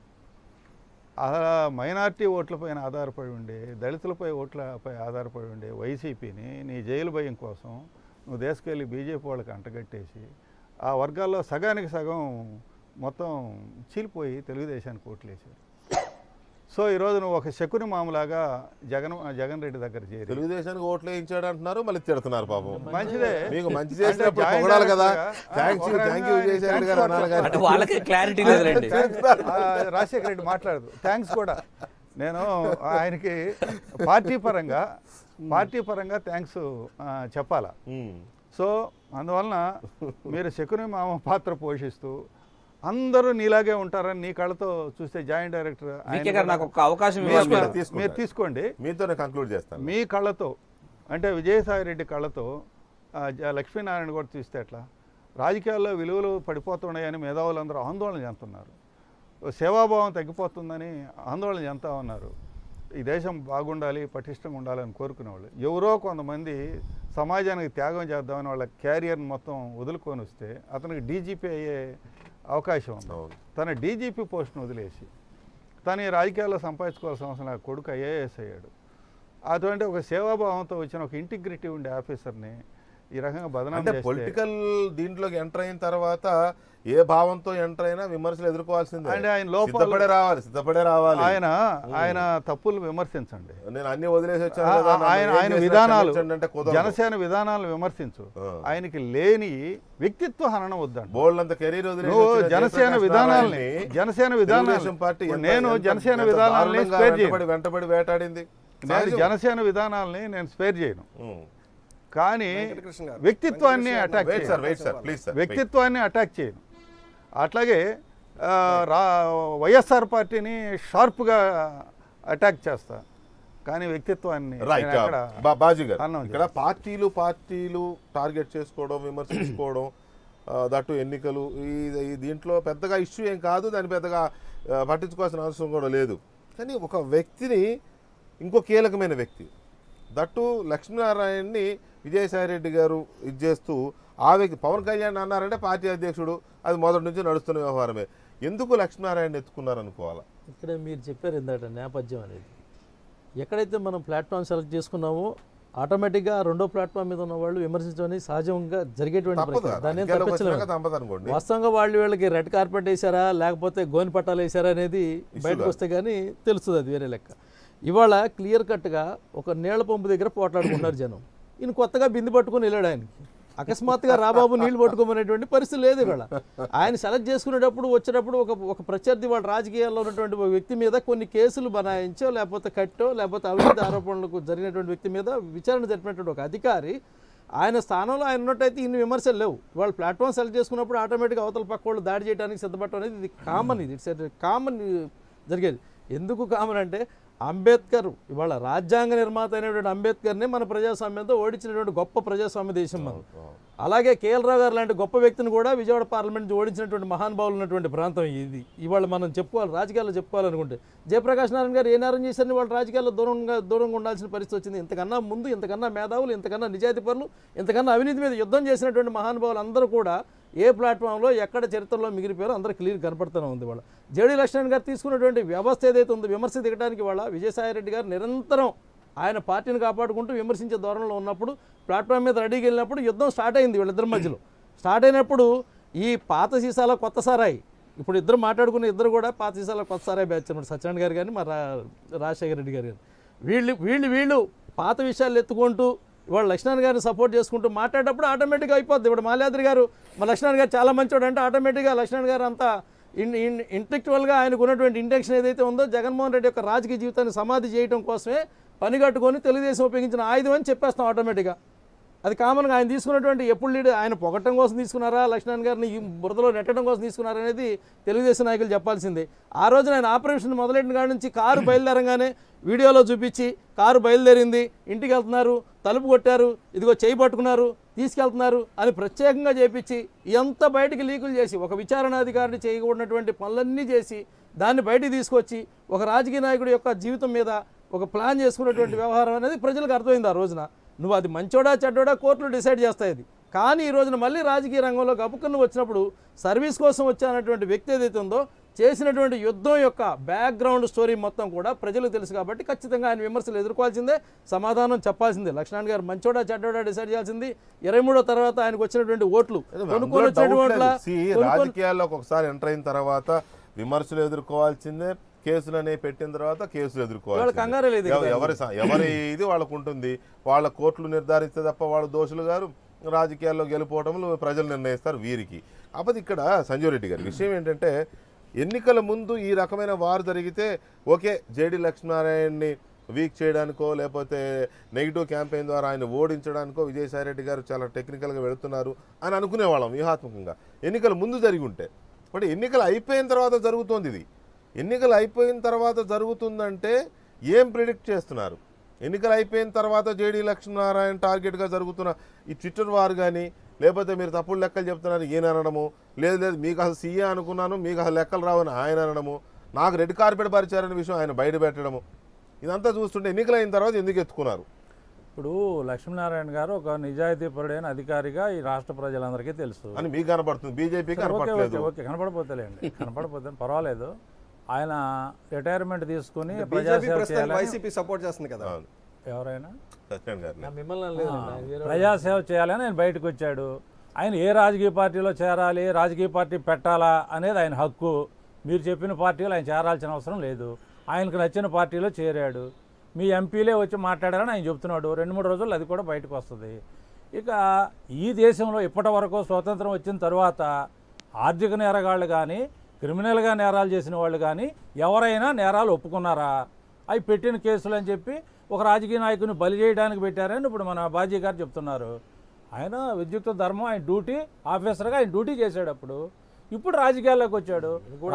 మైనార్టీ ఓట్లపైన ఆధారపడి ఉండే, దళితులపై ఓట్లపై ఆధారపడి ఉండే వైసీపీని నీ జైలు భయం కోసం నువ్వు దేశకెళ్ళి బీజేపీ వాళ్ళకి అంటగట్టేసి ఆ వర్గాల్లో సగానికి సగం మొత్తం చీలిపోయి తెలుగుదేశానికి ఓట్లేశారు. సో ఈరోజు నువ్వు ఒక శకుని మామలాగా జగన్ రెడ్డి దగ్గర చేరి తెలుగుదేశానికి ఓట్లు వేయించాడు అంటున్నారు, మళ్ళీ తిడుతున్నారు. పాపం మంచిదే, మీకు మంచి చేసినప్పుడు పొగడాలి కదా, థ్యాంక్ యూ విజయసాయి రెడ్డి గారు అనాలి కానీ వాళ్ళకి క్లారిటీ లేదండి. రాజశేఖర రెడ్డి మాట్లాడదు, థ్యాంక్స్ కూడా నేను ఆయనకి పార్టీ పరంగా థ్యాంక్స్ చెప్పాలా. సో అందువలన మీరు శకుని మామ పాత్ర పోషిస్తూ అందరూ నీలాగే ఉంటారని నీ కళ్ళతో చూస్తే జాయింట్ డైరెక్టర్ నాకు ఒక అవకాశం మీరు తీసుకోండి, మీతోనే కంక్లూడ్ చేస్తాను. మీ కళ్ళతో అంటే విజయసాయి రెడ్డి కళ్ళతో లక్ష్మీనారాయణ కూడా చూస్తే ఎట్లా? రాజకీయాల్లో విలువలు పడిపోతున్నాయని మేధావులందరూ ఆందోళన చెందుతున్నారు, సేవాభావం తగ్గిపోతుందని ఆందోళన చెందుతూ ఉన్నారు. ఈ దేశం బాగుండాలి, పటిష్టంగా ఉండాలని కోరుకునేవాళ్ళు ఎవరో కొంతమంది సమాజానికి త్యాగం చేద్దామని వాళ్ళ క్యారియర్ని మొత్తం వదులుకొని వస్తే అతనికి డీజీపీ అయ్యే అవకాశం ఉంది. తన డీజీపీ పోస్ట్ను వదిలేసి తను ఈ రాజకీయాల్లో సంపాదించుకోవాల్సిన అవసరం లేదు, కొడుకు ఐఏఎస్ అయ్యాడు. అటువంటి ఒక సేవాభావంతో వచ్చిన ఒక ఇంటిగ్రిటీ ఉండే ఆఫీసర్ని ఈ రకంగా బదనాం చేస్తే పొలిటికల్ దీంట్లోకి ఎంటర్ అయిన తర్వాత ఏ భావంతో ఎంటర్ అయినా విమర్శలు ఎదుర్కోవాల్సిందే. అంటే ఆయన లోపల సిద్ధపడే రావాలి. ఆయన తప్పులు విమర్శించండి, నేను అన్ని వదిలేసి వచ్చాను. ఆయన విధానాలు, జనసేన విధానాలను విమర్శించు. ఆయనకి లేని వ్యక్తిత్వ హననం వద్దండి. బోల్డ్ అంత కెరీర్ నువ్వు జనసేన విధానాలని పార్టీ నేను జనసేన విధానాలని స్పేర్ చేయను, వెంటబడి వేటాడింది. నేను జనసేన విధానాలని నేను స్పేర్ చేయను, కానీ వ్యక్తిత్వాన్ని అటాక్ చేయను. అట్లాగే వైఎస్ఆర్ పార్టీని షార్ప్గా అటాక్ చేస్తా, కానీ వ్యక్తిత్వాన్ని బాజీ గారు ఇక్కడ పార్టీలు టార్గెట్ చేసుకోవడం, విమర్శించుకోవడం, దట్టు ఎన్నికలు, ఈ దీంట్లో పెద్దగా ఇష్యూ ఏం కాదు, దాన్ని పెద్దగా పట్టించుకోవాల్సిన అవసరం కూడా లేదు. కానీ ఒక వ్యక్తిని, ఇంకో కీలకమైన వ్యక్తి దట్టు లక్ష్మీనారాయణని విజయసాయి రెడ్డి గారు ఇది చేస్తూ ఆ వ్యక్తి పవన్ కళ్యాణ్ అన్నారంటే పార్టీ అధ్యక్షుడు, అది మొదటి నుంచి నడుస్తున్న వ్యవహారమే. ఎందుకు లక్ష్మీనారాయణ ఎత్తుకున్నారనుకోవాలా? ఇక్కడ మీరు చెప్పారు ఇందాక నేపథ్యం అనేది, ఎక్కడైతే మనం ప్లాట్ఫామ్ సెలెక్ట్ చేసుకున్నామో ఆటోమేటిక్గా రెండో ప్లాట్ఫామ్ మీద ఉన్న వాళ్ళు విమర్శించడం సహజంగా జరిగేటువంటి దాన్ని తప్పించలేదు. వాస్తవంగా వీళ్ళకి రెడ్ కార్పెట్ వేసారా లేకపోతే గోని పట్టాలు వేసారా అనేది బయటకు వస్తే కానీ తెలుస్తుంది, అది వేరే లెక్క. ఇవాళ క్లియర్ కట్గా ఒక నీళ్ల పంపు దగ్గర పోట్లాడుకున్నారు జనం. ఈయన కొత్తగా బింది పట్టుకుని వెళ్ళాడు, ఆయనకి అకస్మాత్తుగా రాబాబు నీళ్లు పట్టుకోమనేటువంటి పరిస్థితి లేదు. ఇవాళ ఆయన సెలెక్ట్ చేసుకునేటప్పుడు వచ్చేటప్పుడు ఒక ప్రత్యర్థి వాళ్ళ రాజకీయాల్లో ఉన్నటువంటి ఒక వ్యక్తి మీద కొన్ని కేసులు బనాయించో లేకపోతే కట్టో లేకపోతే అవినీతి ఆరోపణలకు జరిగినటువంటి వ్యక్తి మీద విచారణ జరిపినటువంటి ఒక అధికారి ఆయన స్థానంలో ఆయన ఉన్నట్టయితే ఇన్ని విమర్శలు లేవు. వాళ్ళు ప్లాట్ఫామ్ సెలెక్ట్ చేసుకున్నప్పుడు ఆటోమేటిక్గా అవతల పక్క వాళ్ళు దాడి చేయడానికి సిద్ధపడటం అనేది ఇది కామన్, ఇట్స్ కామన్ జరిగేది. ఎందుకు కామన్ అంటే అంబేద్కర్ ఇవాళ రాజ్యాంగ నిర్మాత అయినటువంటి అంబేద్కర్ని మన ప్రజాస్వామ్యంతో ఓడించినటువంటి గొప్ప ప్రజాస్వామ్య దేశం మనం. అలాగే కేఎల్ రావు గారు లాంటి గొప్ప వ్యక్తిని కూడా విజయవాడ పార్లమెంట్ ఓడించినటువంటి మహానుభావులు ఉన్నటువంటి ప్రాంతం ఇది. ఇవాళ మనం చెప్పుకోవాలి, రాజకీయాల్లో చెప్పుకోవాలనుకుంటే జయప్రకాష్ నారాయణ గారు ఏ నేరం చేశారని వాళ్ళు రాజకీయాల్లో దూరంగా ఉండాల్సిన పరిస్థితి వచ్చింది. ఇంతకన్నా ముందు ఇంతకన్నా మేధావులు, ఇంతకన్నా నిజాయితీ పరులు, ఇంతకన్నా అవినీతి మీద యుద్ధం చేసినటువంటి మహానుభావులు అందరూ కూడా ఏ ప్లాట్ఫామ్లో ఎక్కడ చరిత్రలో మిగిలిపోయారో అందరూ క్లియర్ కనపడుతూనే ఉంది. వాళ్ళ జేడీ లక్ష్మణ్ గారు తీసుకున్నటువంటి వ్యవస్థ ఏదైతే ఉందో విమర్శ దిగడానికి వాళ్ళ విజయసాయి రెడ్డి గారు నిరంతరం ఆయన పార్టీని కాపాడుకుంటూ విమర్శించే ధోరణిలో ఉన్నప్పుడు ప్లాట్ఫామ్ మీద రెడీకి వెళ్ళినప్పుడు యుద్ధం స్టార్ట్ అయింది వీళ్ళిద్దరి మధ్యలో. స్టార్ట్ అయినప్పుడు ఈ పాత సీసాలో కొత్త సారాయి, ఇప్పుడు ఇద్దరు మాట్లాడుకున్న ఇద్దరు కూడా పాత సీసాలో కొత్త సారాయి బ్యాచ్ అన్నమాట, సత్యనారాయణ గారు కానీ మా రాజశేఖర రెడ్డి గారు కానీ వీళ్ళు పాత విషయాలు ఎత్తుకుంటూ ఇవాళ లక్ష్మణ్ గారిని సపోర్ట్ చేసుకుంటూ మాట్లాడేటప్పుడు ఆటోమేటిక్గా అయిపోద్ది. ఇప్పుడు మాల్యాద్రి గారు మా లక్ష్మణ్ గారు చాలా మంచివాడు అంటే ఆటోమేటిక్గా లక్ష్మణ్ గారు అంతా ఇంటెలెక్చువల్గా ఆయనకు ఉన్నటువంటి ఇంటెన్షన్ ఏదైతే ఉందో జగన్మోహన్ రెడ్డి యొక్క రాజకీయ జీవితాన్ని సమాధి చేయడం కోసమే పనిగట్టుకొని తెలుగుదేశం ఉపయోగించిన ఆయుధం అని చెప్పేస్తాం ఆటోమేటిక్గా. అది కామన్గా ఆయన తీసుకున్నటువంటి ఎప్పుడు లీడ్ ఆయన పొగట్టం కోసం తీసుకున్నారా, లక్ష్మణ్ గారిని ఈ బురదలో నెట్టడం కోసం తీసుకున్నారా అనేది తెలుగుదేశం నాయకులు చెప్పాల్సిందే. ఆ రోజున ఆయన ఆపరేషన్ మొదలెట్టిన కాడి నుంచి కారు బయలుదేరంగానే వీడియోలో చూపించి కారు బయలుదేరింది, ఇంటికి వెళ్తున్నారు, తలుపు కొట్టారు, ఇదిగో చేయి పట్టుకున్నారు, తీసుకెళ్తున్నారు అని ప్రత్యేకంగా చేపించి ఎంత బయటికి లీకులు చేసి ఒక విచారణాధికారిని చేయకూడనటువంటి పనులన్నీ చేసి దాన్ని బయటికి తీసుకొచ్చి ఒక రాజకీయ నాయకుడి యొక్క జీవితం మీద ఒక ప్లాన్ చేసుకున్నటువంటి వ్యవహారం అనేది ప్రజలకు అర్థమైంది. ఆ రోజున నువ్వు అది మంచోడా చెడ్డోడా కోర్టులు డిసైడ్ చేస్తాయి అది. కానీ ఈ రోజున మళ్ళీ రాజకీయ రంగంలో గబుక్కను వచ్చినప్పుడు సర్వీస్ కోసం వచ్చానటువంటి వ్యక్తి ఏదైతే ఉందో చేసినటువంటి యుద్ధం యొక్క బ్యాక్గ్రౌండ్ స్టోరీ మొత్తం కూడా ప్రజలకు తెలుసు కాబట్టి ఖచ్చితంగా ఆయన విమర్శలు ఎదుర్కోవాల్సిందే, సమాధానం చెప్పాల్సిందే. లక్ష్మణ్ గారు మంచోడా చెడ్డోడా డిసైడ్ చేయాల్సింది. 23 తర్వాత ఆయనకు వచ్చినటువంటి ఓట్లు కొనుక్కొని వచ్చినటువంటి రాజకీయాల్లోకి ఒకసారి ఎంటర్ అయిన తర్వాత విమర్శలు ఎదుర్కోవాల్సిందే, కేసులనే పెట్టిన తర్వాత కేసులు ఎదుర్కోవాలి. ఎవరి ఇది వాళ్ళకు ఉంటుంది. వాళ్ళ కోర్టులు నిర్ధారిస్తే తప్ప వాళ్ళ దోషులు గారు రాజకీయాల్లో గెలుపోవటంలో ప్రజలు నిర్ణయిస్తారు వీరికి. కాకపోతే ఇక్కడ సంజీవ్ రెడ్డి గారి విషయం ఏంటంటే ఎన్నికల ముందు ఈ రకమైన వారు జరిగితే ఓకే, జేడి లక్ష్మీనారాయణని వీక్ చేయడానికో లేకపోతే నెగిటివ్ క్యాంపెయిన్ ద్వారా ఆయన ఓడించడానికో విజయసాయి రెడ్డి గారు చాలా టెక్నికల్గా వెళుతున్నారు అని అనుకునేవాళ్ళం వ్యూహాత్మకంగా ఎన్నికల ముందు జరిగి ఉంటే. బట్ ఎన్నికలు అయిపోయిన తర్వాత జరుగుతోంది ఇది. ఎన్నికలు అయిపోయిన తర్వాత జరుగుతుందంటే ఏం ప్రిడిక్ట్ చేస్తున్నారు? ఎన్నికలు అయిపోయిన తర్వాత జేడీ లక్ష్మీనారాయణ టార్గెట్గా జరుగుతున్న ఈ ట్విట్టర్ వారు కానీ లేకపోతే మీరు తప్పుడు లెక్కలు చెప్తున్నారు ఈయన అనడము, లేదు మీకు అసలు సీఏ అనుకున్నాను మీకు అసలు లెక్కలు రావని ఆయన అనడము, నాకు రెడ్ కార్పెట్ పరిచారనే విషయం ఆయన బయట పెట్టడము, ఇదంతా చూస్తుంటే ఎన్నికలు అయిన తర్వాత ఎందుకు ఎత్తుకున్నారు? ఇప్పుడు లక్ష్మీనారాయణ గారు ఒక నిజాయితీపరుడైన అధికారిగా ఈ రాష్ట్ర ప్రజలందరికీ తెలుసు అని మీకు కనపడుతుంది, బీజేపీ కనపడలేదు. ఓకే, కనపడపోతేలేండి, కనపడపోతే పర్వాలేదు. ఆయన రిటైర్మెంట్ తీసుకుని వైసీపీ సపోర్ట్ చేస్తుంది కదా, ఎవరైనా మిమ్మల్ని ప్రజాసేవ చేయాలని ఆయన బయటకు వచ్చాడు. ఆయన ఏ రాజకీయ పార్టీలో చేరాలి, రాజకీయ పార్టీ పెట్టాలా అనేది ఆయన హక్కు. మీరు చెప్పిన పార్టీలో ఆయన చేరాల్సిన అవసరం లేదు. ఆయనకు నచ్చిన పార్టీలో చేరాడు. మీ ఎంపీలే వచ్చి మాట్లాడారని ఆయన చెప్తున్నాడు. 2-3 రోజుల్లో అది కూడా బయటకు వస్తుంది. ఇక ఈ దేశంలో ఇప్పటి వరకు స్వాతంత్రం వచ్చిన తర్వాత ఆర్థిక నేరగాళ్ళు కానీ క్రిమినల్గా నేరాలు చేసిన వాళ్ళు కానీ ఎవరైనా నేరాలు ఒప్పుకున్నారా? అవి పెట్టిన కేసులు అని చెప్పి ఒక రాజకీయ నాయకుని బలి చేయడానికి పెట్టారని ఇప్పుడు మన బాజీ గారు చెప్తున్నారు. ఆయన విద్యుత్ ధర్మం, ఆయన డ్యూటీ ఆఫీసర్గా ఆయన డ్యూటీ చేశాడు. అప్పుడు ఇప్పుడు రాజకీయాల్లోకి వచ్చాడు.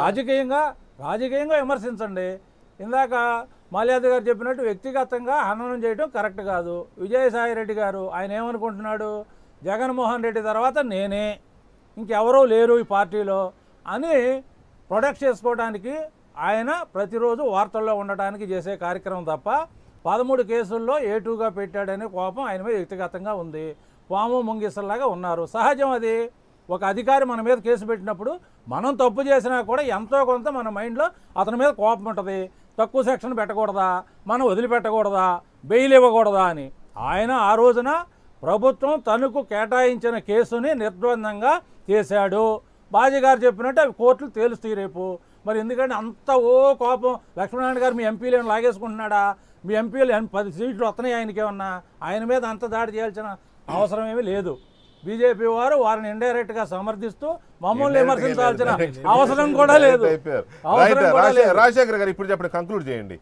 రాజకీయంగా విమర్శించండి. ఇందాక మాల్యాద్రి గారు చెప్పినట్టు వ్యక్తిగతంగా హననం చేయడం కరెక్ట్ కాదు. విజయసాయి రెడ్డి గారు ఆయన ఏమనుకుంటున్నాడు, జగన్మోహన్ రెడ్డి తర్వాత నేనే, ఇంకెవరూ లేరు ఈ పార్టీలో అని ప్రొటెక్ట్ చేసుకోవడానికి ఆయన ప్రతిరోజు వార్తల్లో ఉండటానికి చేసే కార్యక్రమం తప్ప 13 కేసుల్లో A2గా పెట్టాడనే కోపం ఆయన మీద వ్యక్తిగతంగా ఉంది. పాము ముంగిసల్లాగా ఉన్నారు. సహజం అది. ఒక అధికారి మన మీద కేసు పెట్టినప్పుడు మనం తప్పు చేసినా కూడా ఎంతో కొంత మన మైండ్లో అతని మీద కోపం ఉంటుంది. తక్కువ సెక్షన్ పెట్టకూడదా, మనం వదిలిపెట్టకూడదా, బెయిల్ ఇవ్వకూడదా అని. ఆయన ఆ రోజున ప్రభుత్వం తనకు కేటాయించిన కేసుని నిర్ద్వందంగా చేశాడు. బాజీ గారు చెప్పినట్టు అవి కోర్టులు తేలుస్తాయి రేపు. మరి ఎందుకంటే అంత కోపం లక్ష్మీనారాయణ గారు మీ ఎంపీలను లాగేసుకుంటున్నాడా? మీ ఎంపీలు 10 సీట్లు వస్తున్నాయి ఆయనకేమన్నా? ఆయన మీద అంత దాడి చేయాల్సిన అవసరం ఏమీ లేదు. బీజేపీ వారిని ఇండైరెక్ట్గా సమర్థిస్తూ మమ్మల్ని విమర్శించాల్సిన అవసరం కూడా లేదు. రాజశేఖర్ గారు ఇప్పుడు చెప్పండి, కంక్లూడ్ చేయండి.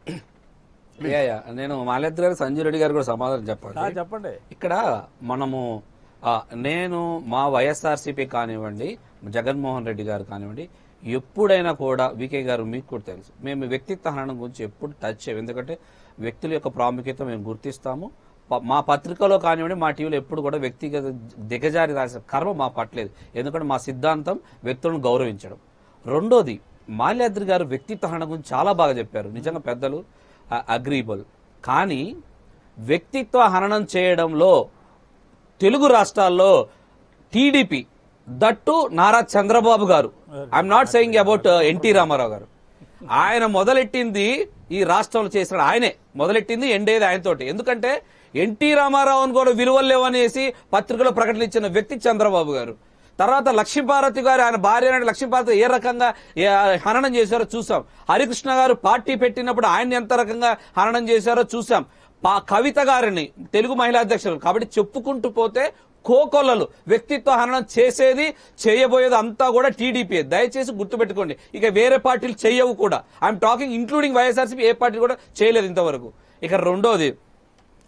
నేను మాల్యాద్రి గారు సంజయ్ రెడ్డి గారు కూడా సమాధానం చెప్పండి. ఇక్కడ మనము నేను మా వైఎస్ఆర్సీపీ కానివ్వండి, జగన్మోహన్ రెడ్డి గారు కానివ్వండి, ఎప్పుడైనా కూడా వికే గారు మీకు కూడా తెలుసు, మేము వ్యక్తిత్వ హననం గురించి ఎప్పుడు టచ్ చేయం. ఎందుకంటే వ్యక్తుల యొక్క ప్రాముఖ్యత మేము గుర్తిస్తాము. మా పత్రికలో కానివ్వండి, మా టీవీలో ఎప్పుడు కూడా వ్యక్తిగత దిగజారి రాసే కర్మ మా పట్టలేదు. ఎందుకంటే మా సిద్ధాంతం వ్యక్తులను గౌరవించడం. రెండోది, మాల్యాద్రి గారు వ్యక్తిత్వ హననం గురించి చాలా బాగా చెప్పారు. నిజంగా పెద్దలు అగ్రీబుల్. కానీ వ్యక్తిత్వ హననం చేయడంలో తెలుగు రాష్ట్రాల్లో టీడీపీ, దట్టు నారా చంద్రబాబు గారు, I'm not saying about N T Rama Rao గారు, ఆయన మొదలెట్టింది ఈ రాష్ట్రంలో చేసిన ఆయనే మొదలెట్టింది, ఎండేది ఆయనతోటి. ఎందుకంటే ఎన్టీ రామారావుని కూడా విలువలు లేవనేసి పత్రికలో ప్రకటన ఇచ్చిన వ్యక్తి చంద్రబాబు గారు. తర్వాత లక్ష్మీపార్వతి గారు, ఆయన భార్య లక్ష్మీపార్వతి ఏ రకంగా హననం చేశారో చూసాం. హరికృష్ణ గారు పార్టీ పెట్టినప్పుడు ఆయన ఎంత రకంగా హననం చేశారో చూసాం. కవిత గారిని, తెలుగు మహిళా అధ్యక్షులు. కాబట్టి చెప్పుకుంటూ పోతే కోకొల్లలు వ్యక్తిత్వ హననం చేసేది చేయబోయేది అంతా కూడా టీడీపీ. దయచేసి గుర్తుపెట్టుకోండి. ఇక వేరే పార్టీలు చేయవు కూడా. I'm talking including YSRCP. ఏ పార్టీ కూడా చేయలేదు ఇంతవరకు. ఇక రెండోది,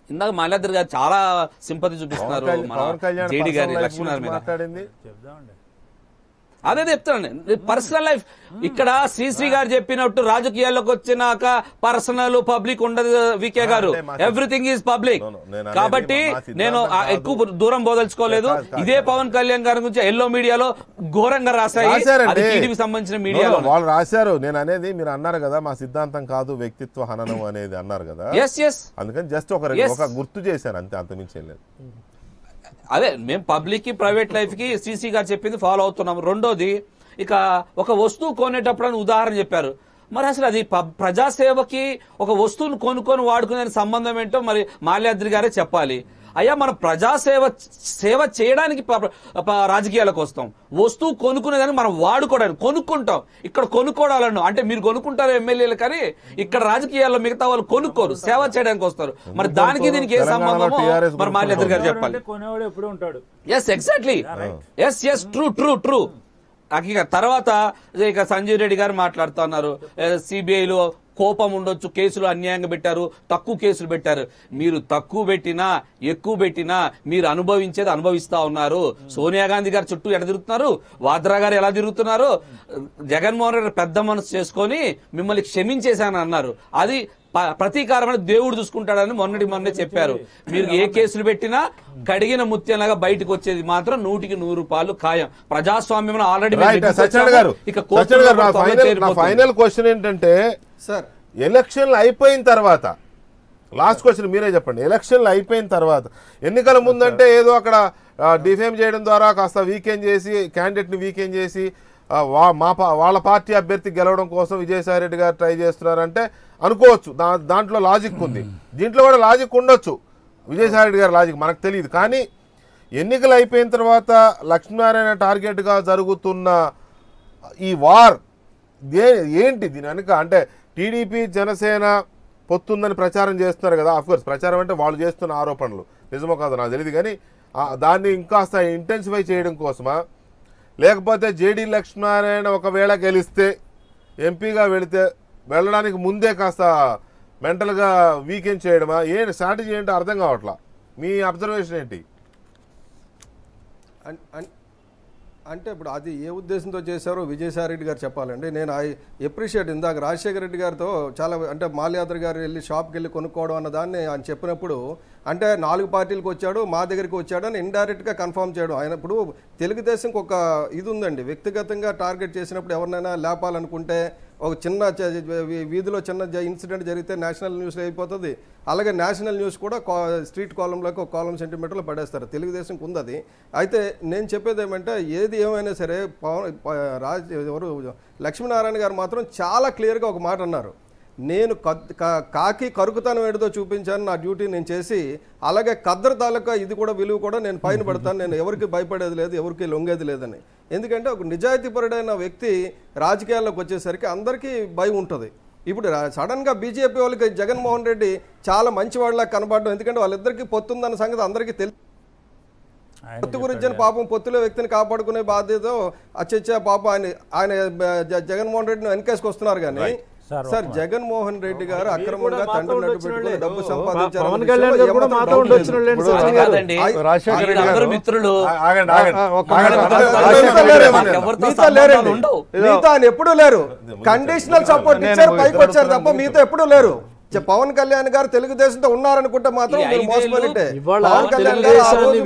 ఇందాక మాల్యాద్రి గారు చాలా సింపతి చూపిస్తున్నారు మన పవన్ కళ్యాణ్ జేడీ గారి personal life లక్ష్మీనారాయణ గురించి మీద. మాట్లాడింది. చెప్దామండి. అదే చెప్తానండి, పర్సనల్ లైఫ్. ఇక్కడ శ్రీశ్రీ గారు చెప్పినట్టు రాజకీయాల్లోకి వచ్చినాక పర్సనల్ పబ్లిక్ ఉండదు వికే గారు, ఎవ్రీథింంగ్ ఈజ్ పబ్లిక్. కాబట్టి నేను ఎక్కువ దూరం బోదలుచుకోలేదు. ఇదే పవన్ కళ్యాణ్ గారి గురించి ఎల్లో మీడియాలో ఘోరంగా రాశాయి, అది టీడీపీ సంబంధించిన మీడియాలో వాళ్ళు రాశారు. నేను అనేది మీరు అన్నారు కదా, మా సిద్ధాంతం కాదు వ్యక్తిత్వ హననం అనేది అన్నారు కదా, అందుకని జస్ట్ ఒక గుర్తు చేశాను అంతే, అంతమించి లేదు. అదే మేము పబ్లిక్ కి ప్రైవేట్ లైఫ్ కి శ్రీశ్రీ గారు చెప్పింది ఫాలో అవుతున్నాం. రెండోది, ఇక ఒక వస్తువు కొనేటప్పుడు అని ఉదాహరణ చెప్పారు. మరి అసలు అది ప్రజాసేవకి ఒక వస్తువును కొనుక్కొని వాడుకునే సంబంధం ఏంటో మరి మాల్యాద్రి గారే చెప్పాలి. అయ్యా మనం సేవ చేయడానికి రాజకీయాలకు వస్తాం, వస్తువు కొనుక్కునేదానికి మనం వాడుకోవడానికి కొనుక్కుంటాం. ఇక్కడ కొనుక్కోవాలను అంటే మీరు కొనుక్కుంటారు ఎమ్మెల్యేలు, కానీ ఇక్కడ రాజకీయాల్లో మిగతా వాళ్ళు కొనుక్కోరు, సేవ చేయడానికి వస్తారు. మరి దానికి దీనికి ఏ సంబంధమో మరి మాల్యాద్రి గారు చెప్పాలి. కొనేవాడు ఎప్పుడు ఉంటాడు. Yes exactly, yes true. ఇక తర్వాత ఇక సంజీవ్ రెడ్డి గారు మాట్లాడుతున్నారు, సిబిఐలో కోపం ఉండొచ్చు, కేసులు అన్యాయంగా పెట్టారు, తక్కువ కేసులు పెట్టారు. మీరు తక్కువ పెట్టినా ఎక్కువ పెట్టినా మీరు అనుభవించేది అనుభవిస్తా ఉన్నారు. సోనియా గాంధీ గారు చుట్టూ ఎడ తిరుగుతున్నారు, వాద్రా గారు ఎలా తిరుగుతున్నారు. జగన్మోహన్ రెడ్డి పెద్ద మనసు చేసుకొని మిమ్మల్ని క్షమించేశాను అన్నారు. అది ప్రతీకారమైన దేవుడు చూసుకుంటాడని మొన్నే చెప్పారు. మీరు ఏ కేసులు పెట్టినా కడిగిన ముత్యంలాగా బయటకు వచ్చేది మాత్రం 100% ఖాయం. ప్రజాస్వామ్యం ఆల్రెడీ ఫైనల్ క్వశ్చన్ ఏంటంటే, సార్ ఎలక్షన్లు అయిపోయిన తర్వాత, లాస్ట్ క్వశ్చన్ మీరే చెప్పండి, ఎలక్షన్లు అయిపోయిన తర్వాత, ఎన్నికల ముందంటే ఏదో అక్కడ డిఫేమ్ చేయడం ద్వారా కాస్త వీకెండ్ చేసి క్యాండిడేట్ని వీకెండ్ చేసి వాళ్ళ పార్టీ అభ్యర్థి గెలవడం కోసం విజయసాయి రెడ్డి గారు ట్రై చేస్తున్నారంటే అనుకోవచ్చు, దాంట్లో లాజిక్ ఉంది. దీంట్లో కూడా లాజిక్ ఉండొచ్చు, విజయసాయి రెడ్డి గారి లాజిక్ మనకు తెలియదు. కానీ ఎన్నికలు అయిపోయిన తర్వాత లక్ష్మీనారాయణ టార్గెట్గా జరుగుతున్న ఈ వార్ ఏంటి దీని వెనుక? అంటే టీడీపీ జనసేన పొత్తుందని ప్రచారం చేస్తున్నారు కదా, ఆఫ్కోర్స్ ప్రచారం అంటే వాళ్ళు చేస్తున్న ఆరోపణలు నిజమో కాదో నాకు తెలియదు, కానీ దాన్ని ఇంకాస్త ఇంటెన్సిఫై చేయడం కోసమా, లేకపోతే జేడీ లక్ష్మీనారాయణ ఒకవేళ గెలిస్తే ఎంపీగా వెళ్ళడానికి ముందే కాస్త మెంటల్గా వీకెండ్ చేయడమా, ఏంటి స్ట్రాటజీ ఏంటో అర్థం కావట్లా. మీ అబ్జర్వేషన్ ఏంటి? అంటే ఇప్పుడు అది ఏ ఉద్దేశంతో చేశారో విజయసాయి రెడ్డి గారు చెప్పాలండి. నేను ఐ అప్రిషియేట్, ఇందాక రాజశేఖర రెడ్డి గారితో చాలా అంటే మాల్యాద్రి గారు వెళ్ళి షాప్కి వెళ్ళి కొనుక్కోవడం అన్న దాన్ని ఆయన చెప్పినప్పుడు, అంటే 4 పార్టీలకు వచ్చాడు, మా దగ్గరికి వచ్చాడు అని ఇండైరెక్ట్గా కన్ఫర్మ్ చేయడం. ఆయన ఇప్పుడు తెలుగుదేశంకి ఒక ఇది ఉందండి, వ్యక్తిగతంగా టార్గెట్ చేసినప్పుడు ఎవరినైనా లేపాలనుకుంటే ఒక చిన్న వీధిలో చిన్న ఇన్సిడెంట్ జరిగితే నేషనల్ న్యూస్లో అయిపోతుంది. అలాగే నేషనల్ న్యూస్ కూడా స్ట్రీట్ కాలంలోకి ఒక కాలం సెంటీమీటర్లు పడేస్తారు. తెలుగుదేశంకి ఉంది అది. అయితే నేను చెప్పేది ఏమంటే, ఏది ఏమైనా సరే ఎవరు లక్ష్మీనారాయణ గారు మాత్రం చాలా క్లియర్గా ఒక మాట అన్నారు, నేను కాకి కరుకుతాను ఏడుతో చూపించాను, నా డ్యూటీ నేను చేసి, అలాగే ఖద్దరు తాలూకా ఇది కూడా విలువ కూడా నేను పైన పడతాను, నేను ఎవరికి భయపడేది లేదు, ఎవరికి లొంగేది లేదని. ఎందుకంటే ఒక నిజాయితీపరుడైన వ్యక్తి రాజకీయాల్లోకి వచ్చేసరికి అందరికీ భయం ఉంటుంది. ఇప్పుడు సడన్గా బీజేపీ వాళ్ళకి జగన్మోహన్ రెడ్డి చాలా మంచివాళ్ళ కనబడడం, ఎందుకంటే వాళ్ళిద్దరికీ పొత్తుందన్న సంగతి అందరికీ తెలుసు. పొత్తు గురించి పాపం పొత్తులో వ్యక్తిని కాపాడుకునే బాధ్యత అచ్చచ్చా పాపం ఆయన జగన్మోహన్ రెడ్డిని వెనకేసుకు వస్తున్నారు. కానీ సార్ జగన్మోహన్ రెడ్డి గారు అక్రమంగా తండ్రి నడ్డు పెట్టుకుని డబ్బు సంపాదించారు. మీతో ఆయన ఎప్పుడూ లేరు, కండిషనల్ సపోర్ట్ ఇచ్చారు, పైకి వచ్చారు తప్ప మీతో ఎప్పుడూ లేరు. పవన్ కళ్యాణ్ గారు తెలుగుదేశంతో ఉన్నారనుకుంటే మాత్రం మీరు మోసపోయినట్టే. పవన్ కళ్యాణ్ గారు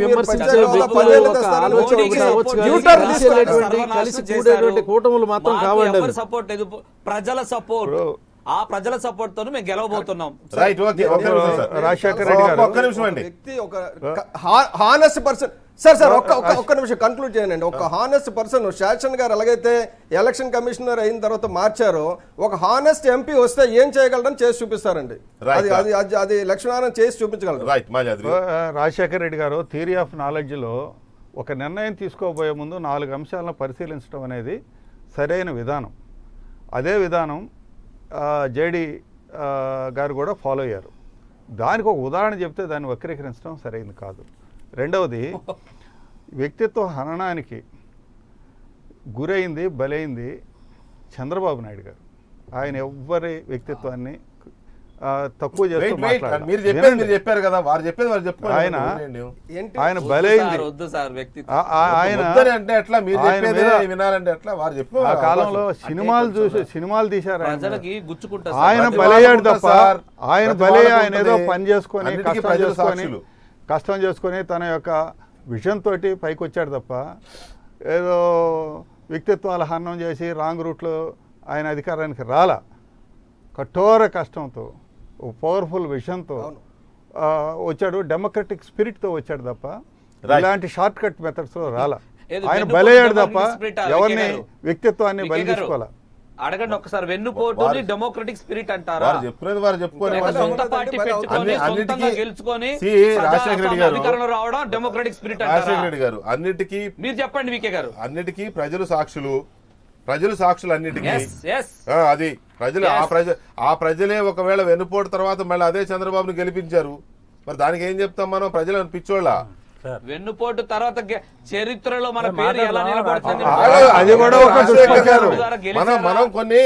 కూటములు మాత్రం కావండి, సపోర్ట్ ప్రజల సపోర్ట్, ఆ ప్రజల సపోర్ట్ తో మేము గెలవబోతున్నాం. రాజశేఖర రెడ్డి గారు వ్యక్తి ఒక హానెస్ట్ పర్సన్. సార్ ఒక్క నిమిషం కంక్లూడ్ చేయండి. ఒక హానెస్ట్ పర్సన్ శాసన్ గారు ఎలాగైతే ఎలక్షన్ కమిషనర్ అయిన తర్వాత మార్చారో, ఒక హానెస్ట్ ఎంపీ వస్తే ఏం చేయగలరని చేసి చూపిస్తారండి. అది లక్ష్మీనారాయణ చేసి చూపించగలరు. రాజశేఖర రెడ్డి గారు థియరీ ఆఫ్ నాలెడ్జ్లో ఒక నిర్ణయం తీసుకోబోయే ముందు 4 అంశాలను పరిశీలించడం అనేది సరైన విధానం. అదే విధానం జేడీ గారు కూడా ఫాలో అయ్యారు. దానికి ఒక ఉదాహరణ చెప్తే దాన్ని వక్రీకరించడం సరైనది కాదు. రెండవది, వ్యక్తిత్వ హననానికి గురైంది బలైంది చంద్రబాబు నాయుడు గారు. ఆయన ఎవ్వరి వ్యక్తిత్వాన్ని తక్కువ చేస్తూ మాట్లాడాలి. మీరు చెప్పేది మీరు చెప్పారు కదా, వారు చెప్పేది వారు చెప్పారు. ఆయన బలైంది. వద్దు సార్ వ్యక్తి ఆయన అంటే ఎట్లా మీరు చెప్పేది వినాలంటే ఎట్లా వారు చెప్పే ఆ కాలంలో సినిమాలు తీశారు. ప్రజలకి గుచ్చుకుంటా ఆయన బలయ్యాడు తప్ప ఆయన ఆయన ఏదో పని చేసుకొని కష్టం చేసుకొని తన యొక్క విజన్ తోటి పైకి వచ్చాడు తప్ప ఏదో వ్యక్తిత్వాల హరణం చేసి రాంగ్ రూట్లో ఆయన అధికారానికి రాలా. కఠోర కష్టంతో పవర్ఫుల్ విషన్తో వచ్చాడు, డెమోక్రటిక్ స్పిరిట్తో వచ్చాడు తప్ప ఇలాంటి షార్ట్ కట్ మెథడ్స్లో రాలా. ఆయన బలయ్యాడు తప్ప ఎవరిని వ్యక్తిత్వాన్ని బలి తీసుకోవాలా. అడగండి ఒకసారి, వెన్నుపోటుని డెమోక్రటిక్ స్పిరిట్ అంటారా? చెప్పినది వారు చెప్పుకొని సొంత పార్టీ పెట్టుకొని సొంతంగా గెలుచుకొని అధికారంలో రావడం డెమోక్రటిక్ స్పిరిట్ అంటారా? రాజశేఖర రెడ్డి గారు అన్నిటికీ మీరు చెప్పండి. వికే గారు అన్నిటికీ ప్రజలు సాక్షులు అన్నిటికీ అది ప్రజలు ఆ ప్రజలే ఒకవేళ వెన్నుపోటు తర్వాత మళ్ళీ అదే చంద్రబాబును గెలిపించారు. మరి దానికి ఏం చెప్తాం మనం? ప్రజలు పిచ్చోళ్ళ వెన్నుపోటు తర్వాత చరిత్రలో మన పేరు ఎలా నిలబడుతుంది? అది కూడా ఒక దుష్ప్రచారం. మనం కొన్ని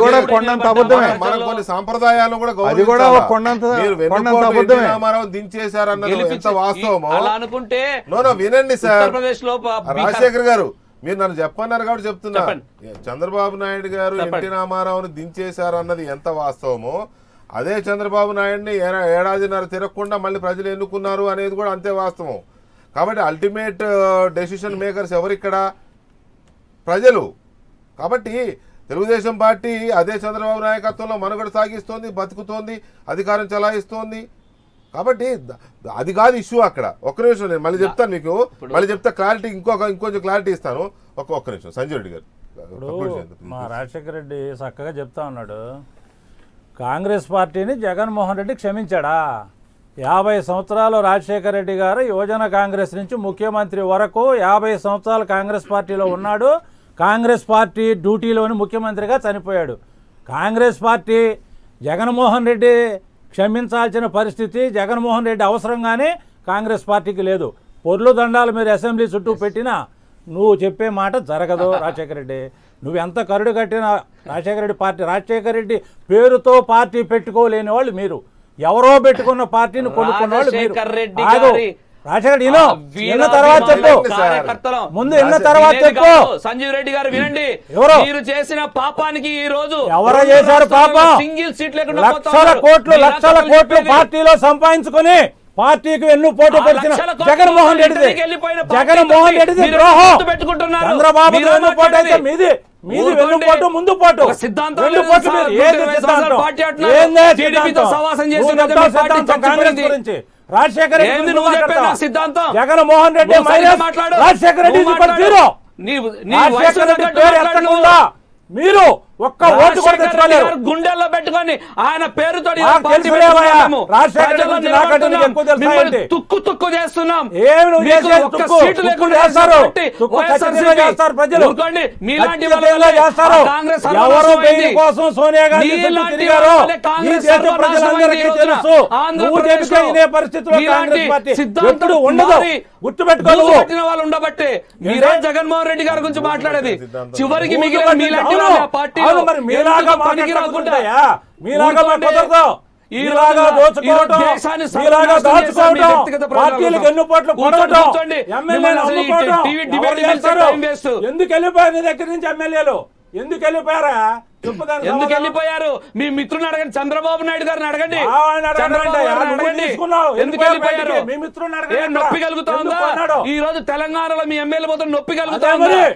సాంప్రదాయాలను కూడా రామారావు దించేశారన్నది ఎంత వాస్తవమో అనుకుంటే వినండి సార్. రాజశేఖర్ గారు మీరు నన్ను చెప్పన్నారు కాబట్టి చెప్తున్నా. చంద్రబాబు నాయుడు గారు ఎన్టీ రామారావుని దించేశారు అన్నది ఎంత వాస్తవమో అదే చంద్రబాబు నాయుడిని ఏడాదిన్నర తిరగకుండా మళ్ళీ ప్రజలు ఎన్నుకున్నారు అనేది కూడా అంతే వాస్తవం. కాబట్టి అల్టిమేట్ డెసిషన్ మేకర్స్ ఎవరిక్కడ? ప్రజలు. కాబట్టి తెలుగుదేశం పార్టీ అదే చంద్రబాబు నాయకత్వంలో మనుగడ సాగిస్తోంది, బతుకుతోంది, అధికారం చలాయిస్తోంది. కాబట్టి అది కాదు ఇష్యూ అక్కడ. ఒక్క నిమిషం నేను మళ్ళీ చెప్తాను మీకు, మళ్ళీ చెప్తా క్లారిటీ, ఇంకొంచెం క్లారిటీ ఇస్తాను. ఒక్క నిమిషం సంజయ్ రెడ్డి గారు. మా రాజశేఖర రెడ్డి చక్కగా చెప్తా ఉన్నాడు, కాంగ్రెస్ పార్టీని జగన్మోహన్ రెడ్డి క్షమించాడా? 50 సంవత్సరాలు రాజశేఖర రెడ్డి గారు యువజన కాంగ్రెస్ నుంచి ముఖ్యమంత్రి వరకు 50 సంవత్సరాలు కాంగ్రెస్ పార్టీలో ఉన్నాడు. కాంగ్రెస్ పార్టీ డ్యూటీలోని ముఖ్యమంత్రిగా చనిపోయాడు. కాంగ్రెస్ పార్టీ జగన్మోహన్ రెడ్డి క్షమించాల్సిన పరిస్థితి, జగన్మోహన్ రెడ్డి అవసరంగానే కాంగ్రెస్ పార్టీకి లేదు. పొర్లు దండాలు మీరు అసెంబ్లీ చుట్టూ పెట్టినా నువ్వు చెప్పే మాట జరగదు రాజశేఖర రెడ్డి. నువ్వు ఎంత కరుడు కట్టినా రాజశేఖర రెడ్డి పార్టీ, రాజశేఖర రెడ్డి పేరుతో పార్టీ పెట్టుకోలేని వాళ్ళు మీరు, ఎవరో పెట్టుకున్న పార్టీని కొనుక్కున్న వాళ్ళు మీరు. రాజశేఖర్ ఇన్న తర్వాత చెప్పు, ముందు ఇన్న తర్వాత చెప్పు. సంజీవ్ రెడ్డి గారు వినండి, మీరు చేసిన పాపానికి ఈ రోజు ఎవరో చేశారు పాపం? సింగిల్ సీట్ లేకుండా లక్షల కోట్లు పార్టీలో సంపాదించుకుని పార్టీకి వెన్నుపోటు పరిచిన జగన్మోహన్ రెడ్డిది ద్రోహం. చంద్రబాబు వెన్నుపోటు అయితే మీది వెన్నుపోటు, ముందు పోటు కాంగ్రెస్ గురించి. రాజశేఖర రెడ్డి జగన్మోహన్ రెడ్డి రాజశేఖర రెడ్డి పేరు ఎత్తకుండా మీరు ఒక్క ఓటు కూడా తెచ్చుకోలేరు. గుండెల్లో పెట్టుకొని ఆయన పేరుతో తుక్కు చేస్తున్నాం. కోసం సోనియా గాంధీ తిరిగారు. పరిస్థితుల్లో కాంగ్రెస్ పార్టీ ఎప్పుడు ఉండదు, గుర్తుపెట్టుకోవాలి వాళ్ళు ఉండబట్టే మీరే జగన్మోహన్ రెడ్డి గారి గురించి మాట్లాడేది. చివరికి మిగిలిన పార్టీ మీలాగా పనికి రాకుండా మీలాగా కుదరదు. ఈలాగా దోచుకోవడం, మీలాగా దాచుకోవడం, పార్టీలకు ఎన్నుపోట్లు కొనడం, ఎమ్మెల్యేలు అమ్ముకోవడం. ఎందుకు వెళ్ళిపోయారు నీ దగ్గర నుంచి ఎమ్మెల్యేలు? ఎందుకు వెళ్ళిపోయారా? ఎందుకు వెళ్ళిపోయారు? మీ మిత్రుని అడగండి, చంద్రబాబు నాయుడు గారిని అడగండి. నొప్పి కలుగుతుందా? ఈ రోజు తెలంగాణలో మీ ఎమ్మెల్యే పోతే నొప్పి కలుగుతా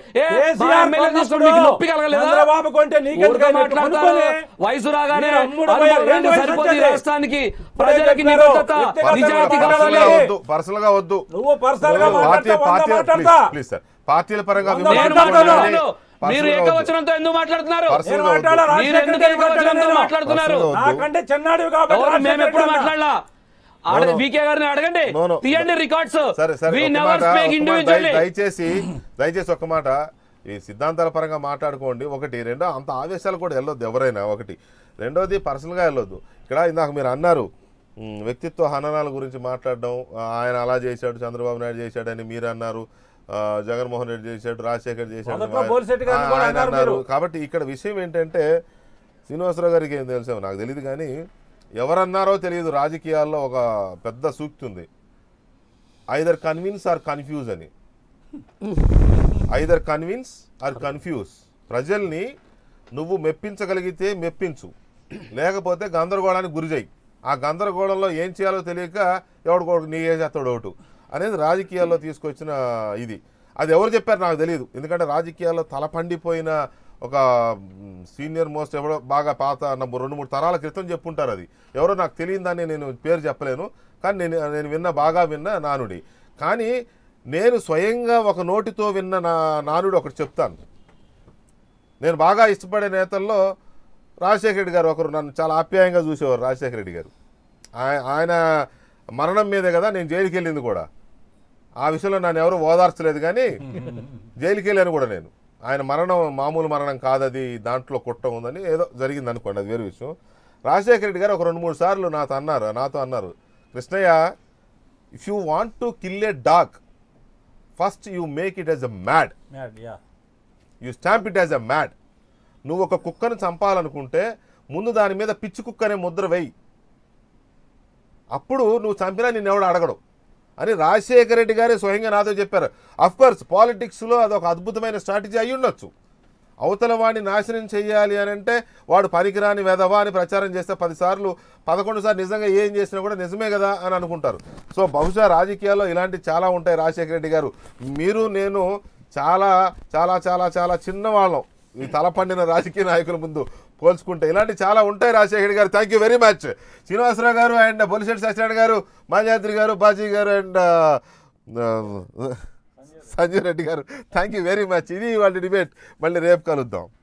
నొప్పి కలగలేదా? వయసు రాగానే సరిపోతుంది రాష్ట్రానికి, ప్రజలకి నిబద్ధత, నిజాయితీ పర్సనల్ గా వద్దు. నువ్వు పర్సనల్ గా పార్టీల పరంగా మీరు ఏకవచనంతో ఎందుకు మాట్లాడుతున్నారు? నాకంటే చిన్నాడు కాబట్టి మేము ఎప్పుడు మాట్లాడలా. వీకే గారిని అడగండి, తీయండి రికార్డ్స్. దయచేసి ఒక్క మాట, ఈ సిద్ధాంతాల పరంగా మాట్లాడుకోండి. ఒకటి, రెండో అంత ఆవేశాలు కూడా వెళ్ళొద్దు ఎవరైనా. ఒకటి, రెండోది పర్సనల్ గా వెళ్ళొద్దు. ఇక్కడ ఇందాక మీరు అన్నారు వ్యక్తిత్వ హననాల గురించి మాట్లాడడం, ఆయన అలా చేశాడు, చంద్రబాబు నాయుడు చేశాడని మీరు అన్నారు, జగన్మోహన్ రెడ్డి చేశాడు, రాజశేఖర్ చేశాడు ఆయన అన్నారు. కాబట్టి ఇక్కడ విషయం ఏంటంటే శ్రీనివాసరావు గారికి ఏం తెలుసా నాకు తెలియదు, కానీ ఎవరన్నారో తెలియదు, రాజకీయాల్లో ఒక పెద్ద సూక్తి ఉంది, ఐదర్ కన్విన్స్ ఆర్ కన్ఫ్యూజ్ అని. Either convince or confuse. ప్రజల్ని నువ్వు మెప్పించగలిగితే మెప్పించు, లేకపోతే గందరగోళానికి గురిజేయి. ఆ గందరగోళంలో ఏం చేయాలో తెలియక ఎవడు నీ ఏ చేస్తాడు ఒకటి అనేది రాజకీయాల్లో తీసుకొచ్చిన ఇది. అది ఎవరు చెప్పారు నాకు తెలియదు, ఎందుకంటే రాజకీయాల్లో తలపండిపోయిన ఒక సీనియర్ మోస్ట్ ఎవరో బాగా పాత 2-3 తరాల క్రితం చెప్పుంటారు. అది ఎవరో నాకు తెలియదని నేను పేరు చెప్పలేను, కానీ నేను బాగా విన్న నానుడి. కానీ నేను స్వయంగా ఒక నోటితో విన్న నానుడు ఒకటి చెప్తాను. నేను బాగా ఇష్టపడే నేతల్లో రాజశేఖర రెడ్డి గారు ఒకరు, నన్ను చాలా ఆప్యాయంగా చూసేవారు రాజశేఖర రెడ్డి గారు. ఆయన మరణం మీదే కదా నేను జైలుకి వెళ్ళింది కూడా. ఆ విషయంలో నన్ను ఎవరు ఓదార్చలేదు, కానీ జైలుకి వెళ్ళాను కూడా నేను. ఆయన మరణం మామూలు మరణం కాదది, దాంట్లో కుట్ర ఉందని ఏదో జరిగింది అనుకోండి, అది వేరే విషయం. రాజశేఖర రెడ్డి గారు ఒక 2-3 సార్లు నాతో అన్నారు, Krishnaiah, if you want to kill a dog, first you make it as a mad, you stamp it as a mad. నువ్వు ఒక కుక్కను చంపాలనుకుంటే ముందు దాని మీద పిచ్చి కుక్క అనే ముద్ర వేయి, అప్పుడు నువ్వు చంపినా నిన్నెవడు అడగడు అని రాజశేఖర రెడ్డి గారే స్వయంగా నాతో చెప్పారు. అఫ్కోర్స్ పాలిటిక్స్లో అదొక అద్భుతమైన స్ట్రాటజీ అయి ఉండొచ్చు. అవతల వాడిని నాశనం చేయాలి అని అంటే వాడు పనికిరాని వెధవా అని ప్రచారం చేస్తే 10 సార్లు 11 సార్లు నిజంగా ఏం చేసినా కూడా నిజమే కదా అని అనుకుంటారు. సో బహుశా రాజకీయాల్లో ఇలాంటి చాలా ఉంటాయి. రాజశేఖర రెడ్డి గారు, మీరు నేను చాలా చాలా చాలా చాలా చిన్నవాళ్ళం ఈ తలపండిన రాజకీయ నాయకుల ముందు పోల్చుకుంటే. ఇలాంటి చాలా ఉంటాయి రాజశేఖర్ గారు. Thank you very much. Srinivasa Rao గారు అండ్ బొలిశెట్టి సత్యనారాయణ గారు, మాల్యాద్రి గారు, బాజీ గారు అండ్ సంజయ్ రెడ్డి గారు, థ్యాంక్ యూ వెరీ మచ్. ఇది వాళ్ళ డిబేట్. మళ్ళీ రేపు కలుద్దాం.